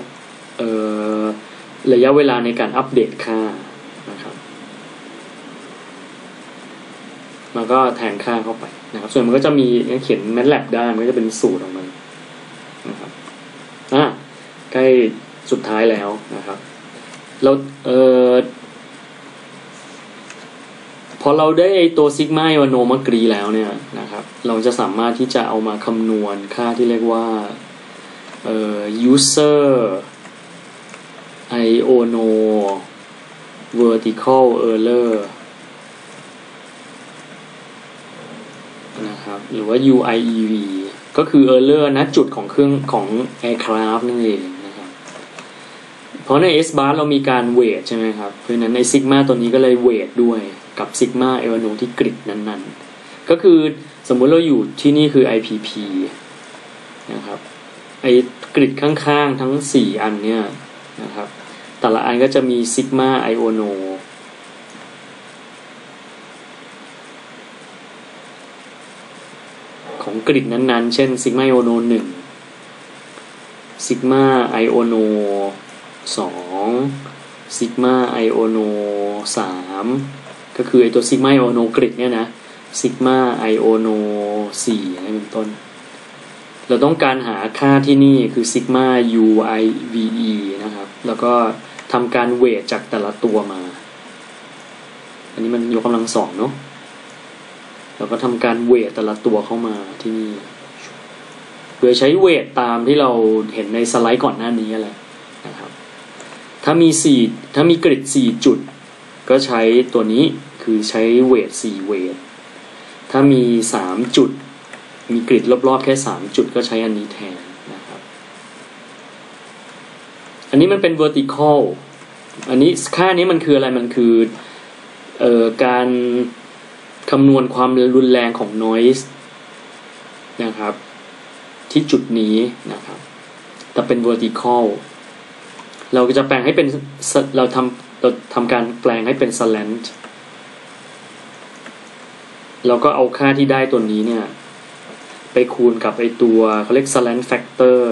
ระยะเวลาในการอัปเดตค่านะครับมันก็แทนค่าเข้าไปนะครับส่วนมันก็จะมีเขียน MATLAB ได้มันก็จะเป็นสูตรออกมานะครับใกล้สุดท้ายแล้วนะครับเราพอเราได้ตัวซิกมาไอโอโนมากรีแล้วเนี่ยนะครับเราจะสามารถที่จะเอามาคำนวณค่าที่เรียกว่าuser iono vertical error นะครับหรือว่า UIEV ก็คือ error ณจุดของเครื่องของ aircraft นั่นเองนะครับเพราะใน SBAS เรามีการเวทใช่ไหมครับเพราะฉะนั้นในซิกมาตัวนี้ก็เลยเวทด้วยกับซิกมาเอโอโนที่กริดนั้นๆก็คือสมมุติเราอยู่ที่นี่คือ IPP นะครับไอ้กริดข้างๆทั้ง4อันเนี่ยนะครับแต่ละอันก็จะมีซิกมาไอโอโนของกริดนั้นๆเช่นซิกมาไอโอโน1ซิกมาไอโอโน2ซิกมาไอโอโน3ก็คือไอตัวซิกมาไอโอโนกริดเนี่ยนะซิกมาไอโอโน4อะไรเป็นต้นเราต้องการหาค่าที่นี่คือซิกมา UIVE นะครับแล้วก็ทำการเวทจากแต่ละตัวมาอันนี้มันยกกำลัง2เนาะแล้วก็ทำการเวทแต่ละตัวเข้ามาที่นี่โดยใช้เวทตามที่เราเห็นในสไลด์ก่อนหน้านี้แหละนะครับถ้ามีกริด4จุดก็ใช้ตัวนี้คือใช้เวท4เวทถ้ามี3จุดมีกริดรอบๆแค่3จุดก็ใช้อันนี้แทนนะครับอันนี้มันเป็น vertical อันนี้ค่านี้มันคืออะไรมันคือการคำนวณความรุนแรงของ noise นะครับที่จุดนี้นะครับแต่เป็น vertical เราก็จะแปลงให้เป็นเราทำการแปลงให้เป็น slant แล้วก็เอาค่าที่ได้ตัวนี้เนี่ยไปคูณกับไอตัวเขาเรียก slant factor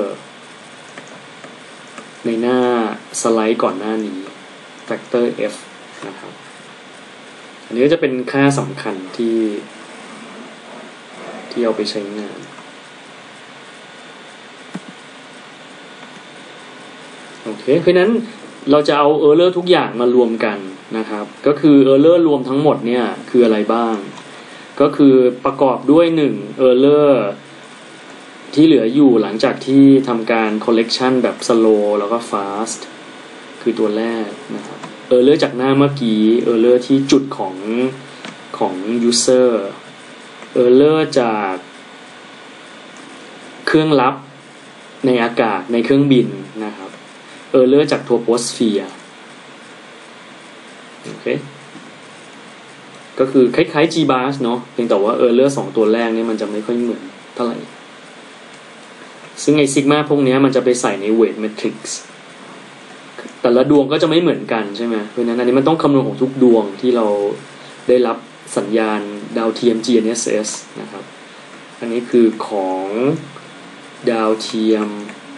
ในหน้าสไลด์ก่อนหน้านี้ factor f นะครับอันนี้ก็จะเป็นค่าสำคัญที่เอาไปใช้งานโอเคเพราะนั้นเราจะเอา error ทุกอย่างมารวมกันนะครับก็คือ error รวมทั้งหมดเนี่ยคืออะไรบ้างก็คือประกอบด้วย1 error ที่เหลืออยู่หลังจากที่ทำการ collection แบบ slow แล้วก็ fast คือตัวแรกนะครับ error จากหน้าเมื่อกี้ error ที่จุดของ user error จากเครื่องรับในอากาศในเครื่องบินนะครับerror จาก troposphere โอเคก็คือคล้ายๆ SBAS เนาะเพียงแต่ว่าerror 2ตัวแรกนี่มันจะไม่ค่อยเหมือนเท่าไหร่ซึ่งไอ้ซิกมาพวกนี้มันจะไปใส่ใน weight matrix แต่ละดวงก็จะไม่เหมือนกันใช่ไหมเพราะฉะนั้นอันนี้มันต้องคำนวณของทุกดวงที่เราได้รับสัญญาณดาวเทียม GNSS นะครับอันนี้คือของดาวเทียม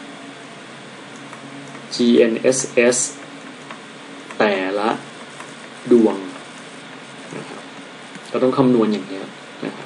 GNSS แต่ละดวงนะครับก็ต้องคำนวณอย่างนี้นะครับ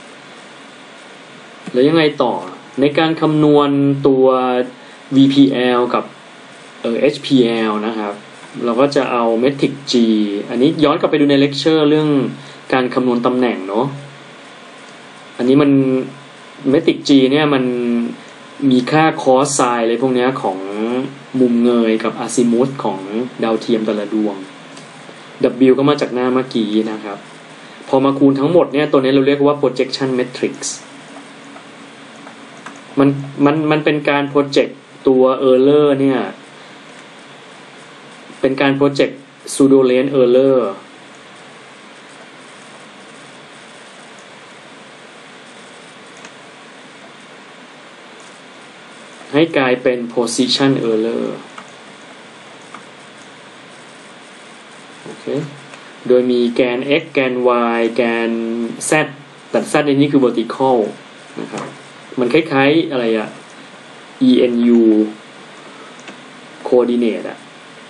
แล้วยังไงต่อในการคำนวณตัว VPL กับHPL นะครับเราก็จะเอาเมทริก G อันนี้ย้อนกลับไปดูในเลคเชอร์เรื่องการคำนวณตำแหน่งเนาะอันนี้มันเมทริก G เนี่ยมันมีค่าคอสไซน์อะไรพวกนี้ของมุมเงยกับอาซิมุธของดาวเทียมแต่ละดวง W ก็มาจากหน้าเมื่อกี้นะครับพอมาคูณทั้งหมดเนี่ยตัวนี้เราเรียกว่า projection matrix มันเป็นการ project ตัว error เนี่ยเป็นการ project pseudo length error ให้กลายเป็น position error โอเคโดยมีแกน x แกน y แกน z แต่ z ในนี้คือ vertical นะครับมันคล้ายๆอะไรอะ ENU coordinate อะ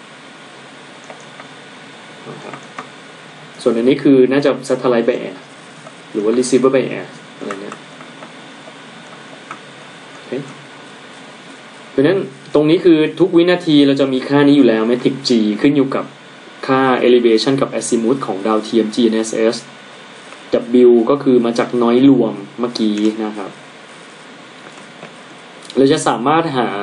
นะครับส่วนอันนี้คือน่าจะ satellite bias หรือว่า receiver bias อะไรเนี้ยเพราะฉะนั้นตรงนี้คือทุกวินาทีเราจะมีค่านี้อยู่แล้ว metric G ขึ้นอยู่กับค่า elevation กับ azimuth ของดาวเทียม GNSS W ก็คือมาจากน้อยรวมเมื่อกี้นะครับเราจะสามารถหา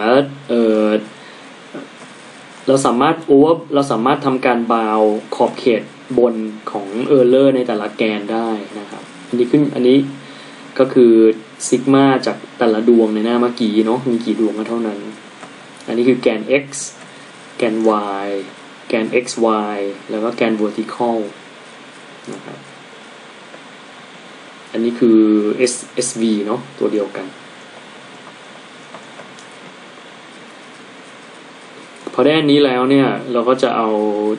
เราสามารถทำการบาวขอบเขตบนของ error ในแต่ละแกนได้นะครับอันนี้ก็คือซิกมาจากแต่ละดวงในหน้าเมื่อกี้เนาะมีกี่ดวงก็เท่านั้นอันนี้คือแกน x แกน y แกน xy แล้วก็แกน vertical นะครับอันนี้คือ SV เนาะตัวเดียวกันพอได้อันนี้แล้วเนี่ยเราก็จะเอา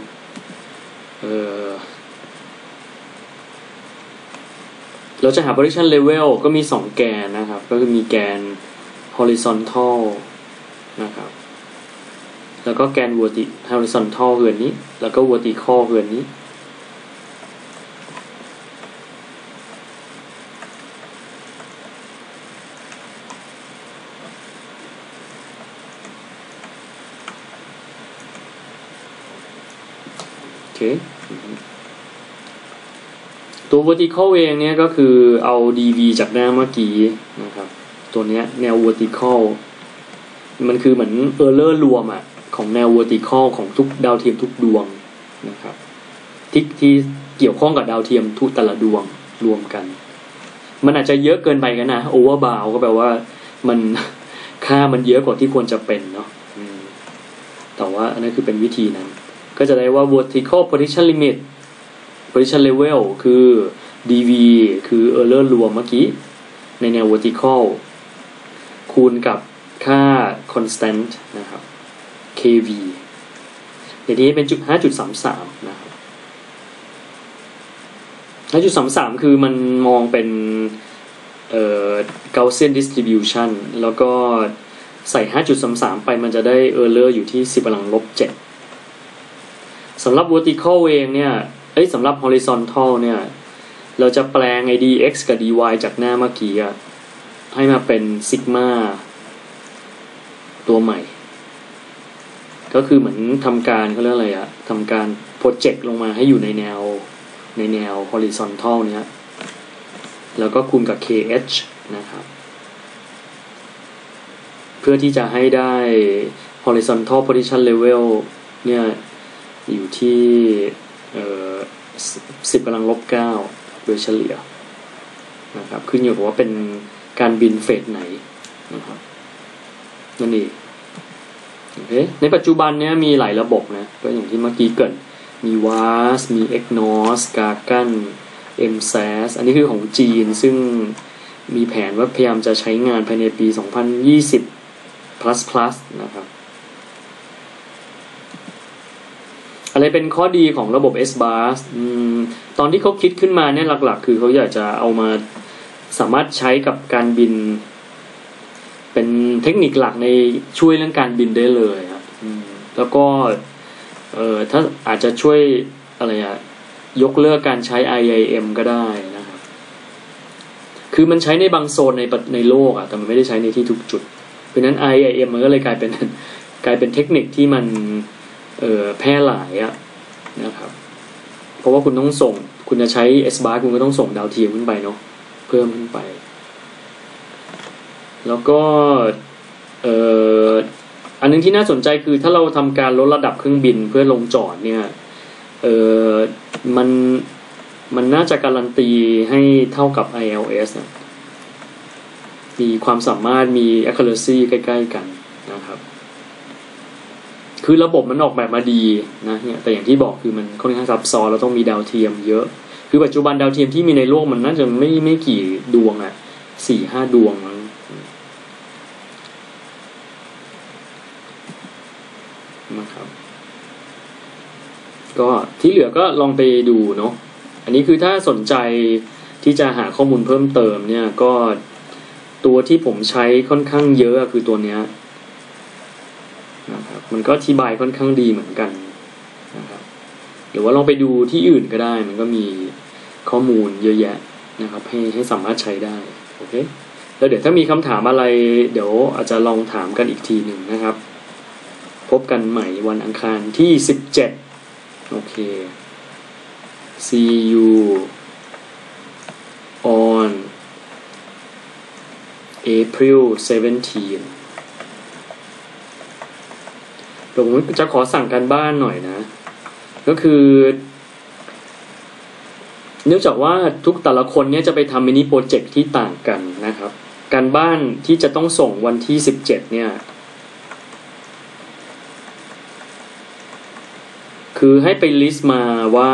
เราจะหา position level ก็มี2แกนนะครับก็คือมีแกน horizontal นะครับแล้วก็แกน horizontal คืออันนี้แล้วก็ vertical คืออันนี้โอเคตัว vertical เองเนี่ยก็คือเอา dv จากหน้าเมื่อกี้นะครับตัวเนี้ยแนว vertical มันคือเหมือน error รวมอ่ะของแนว vertical ของทุกดาวเทียมทุกดวงนะครับที่เกี่ยวข้องกับดาวเทียมทุกแต่ละดวงรวมกันมันอาจจะเยอะเกินไปกันนะ overbound ก็แปลว่ามันค่ามันเยอะกว่าที่ควรจะเป็นเนาะแต่ว่าอันนั้นคือเป็นวิธีนั้นก็จะได้ว่า vertical position limit position level คือ dv คือ error รวมเมื่อกี้ในแนว vertical คูณกับค่า constant นะครับ kv อย่างนี้เป็น 5.33 นะครับ 5.33 คือมันมองเป็นGaussian distribution แล้วก็ใส่ 5.33 ไปมันจะได้ error อยู่ที่ 10⁻⁷สำหรับ vertical เองเนี่ยสำหรับ horizontal เนี่ยเราจะแปลง dx กับ dy จากหน้าเมื่อกี้ให้มาเป็นซิกมาตัวใหม่ก็คือเหมือนทำการเขาเรียกอะไรทำการ project ลงมาให้อยู่ในแนว horizontal เนี้ยแล้วก็คูณกับ kh นะครับเพื่อที่จะให้ได้ horizontal position level เนี่ยอยู่ที่10⁻⁹โดยเฉลี่ยนะครับขึ้นอยู่กับว่าเป็นการบินเฟสไหนนะครับนั่นเองโอเคในปัจจุบันเนี้ยมีหลายระบบนะก็อย่างที่เมื่อกี้เกิดมี WAAS มี EGNOS GAGAN MSAS อันนี้คือของจีนซึ่งมีแผนว่าพยายามจะใช้งานภายในปี2020++ นะครับอะไรเป็นข้อดีของระบบ SBAS ตอนที่เขาคิดขึ้นมาเนี่ยหลักๆคือเขาอยากจะเอามาสามารถใช้กับการบินเป็นเทคนิคหลักในช่วยเรื่องการบินได้เลยครับแล้วก็ถ้าอาจจะช่วยอะไรยกเลิกการใช้ IIM ก็ได้นะครับคือมันใช้ในบางโซนในโลกแต่มันไม่ได้ใช้ในที่ทุกจุดเพราะฉะนั้น IIM มันก็เลยกลายเป็นเทคนิคที่มันแพร่หลายนะครับเพราะว่าคุณจะใช้ SBAS คุณก็ต้องส่งดาวเทียมขึ้นไปเนาะเพิ่มขึ้นไปแล้วก็อันนึงที่น่าสนใจคือถ้าเราทำการลดระดับเครื่องบินเพื่อลงจอดเนี่ยมันน่าจะการันตีให้เท่ากับ ILS มีความสามารถมี accuracy ใกล้ๆกันนะครับคือระบบมันออกแบบมาดีนะเนี่ยแต่อย่างที่บอกคือมันค่อนข้างซับซ้อนแล้วต้องมีดาวเทียมเยอะคือปัจจุบันดาวเทียมที่มีในโลกมันน่าจะไม่กี่ดวง4-5 ดวงนะครับก็ที่เหลือก็ลองไปดูเนาะอันนี้คือถ้าสนใจที่จะหาข้อมูลเพิ่มเติมเนี่ยก็ตัวที่ผมใช้ค่อนข้างเยอะคือตัวเนี้ยนะครับมันก็อธิบายค่อนข้างดีเหมือนกันนะครับหรือว่าลองไปดูที่อื่นก็ได้มันก็มีข้อมูลเยอะแยะนะครับให้สามารถใช้ได้โอเคแล้วเดี๋ยวถ้ามีคำถามอะไรเดี๋ยวอาจจะลองถามกันอีกทีหนึ่งนะครับพบกันใหม่วันอังคารที่17โอเค see you on April 17ผมจะขอสั่งการบ้านหน่อยนะก็คือเนื่องจากว่าแต่ละคนเนี่ยจะไปทำมินิโปรเจกต์ที่ต่างกันนะครับการบ้านที่จะต้องส่งวันที่17เนี่ยคือให้ไปลิสต์มาว่า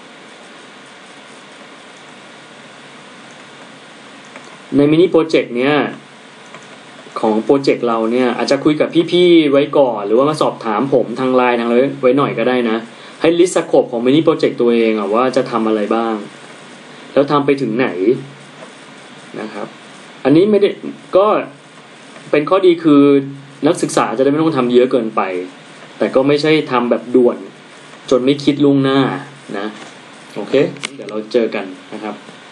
ในมินิโปรเจกต์เนี้ยของโปรเจกต์เราเนี่ยอาจจะคุยกับพี่ๆไว้ก่อนหรือว่ามาสอบถามผมทางไลน์ทางเลยไว้หน่อยก็ได้นะให้ลิสต์สโคปของมินิโปรเจกต์ตัวเองว่าจะทำอะไรบ้างแล้วทำไปถึงไหนนะครับอันนี้ไม่ได้ก็เป็นข้อดีคือนักศึกษาจะได้ไม่ต้องทำเยอะเกินไปแต่ก็ไม่ใช่ทำแบบด่วนจนไม่คิดล่วงหน้านะโอเคเดี๋ยวเราเจอกันนะครับ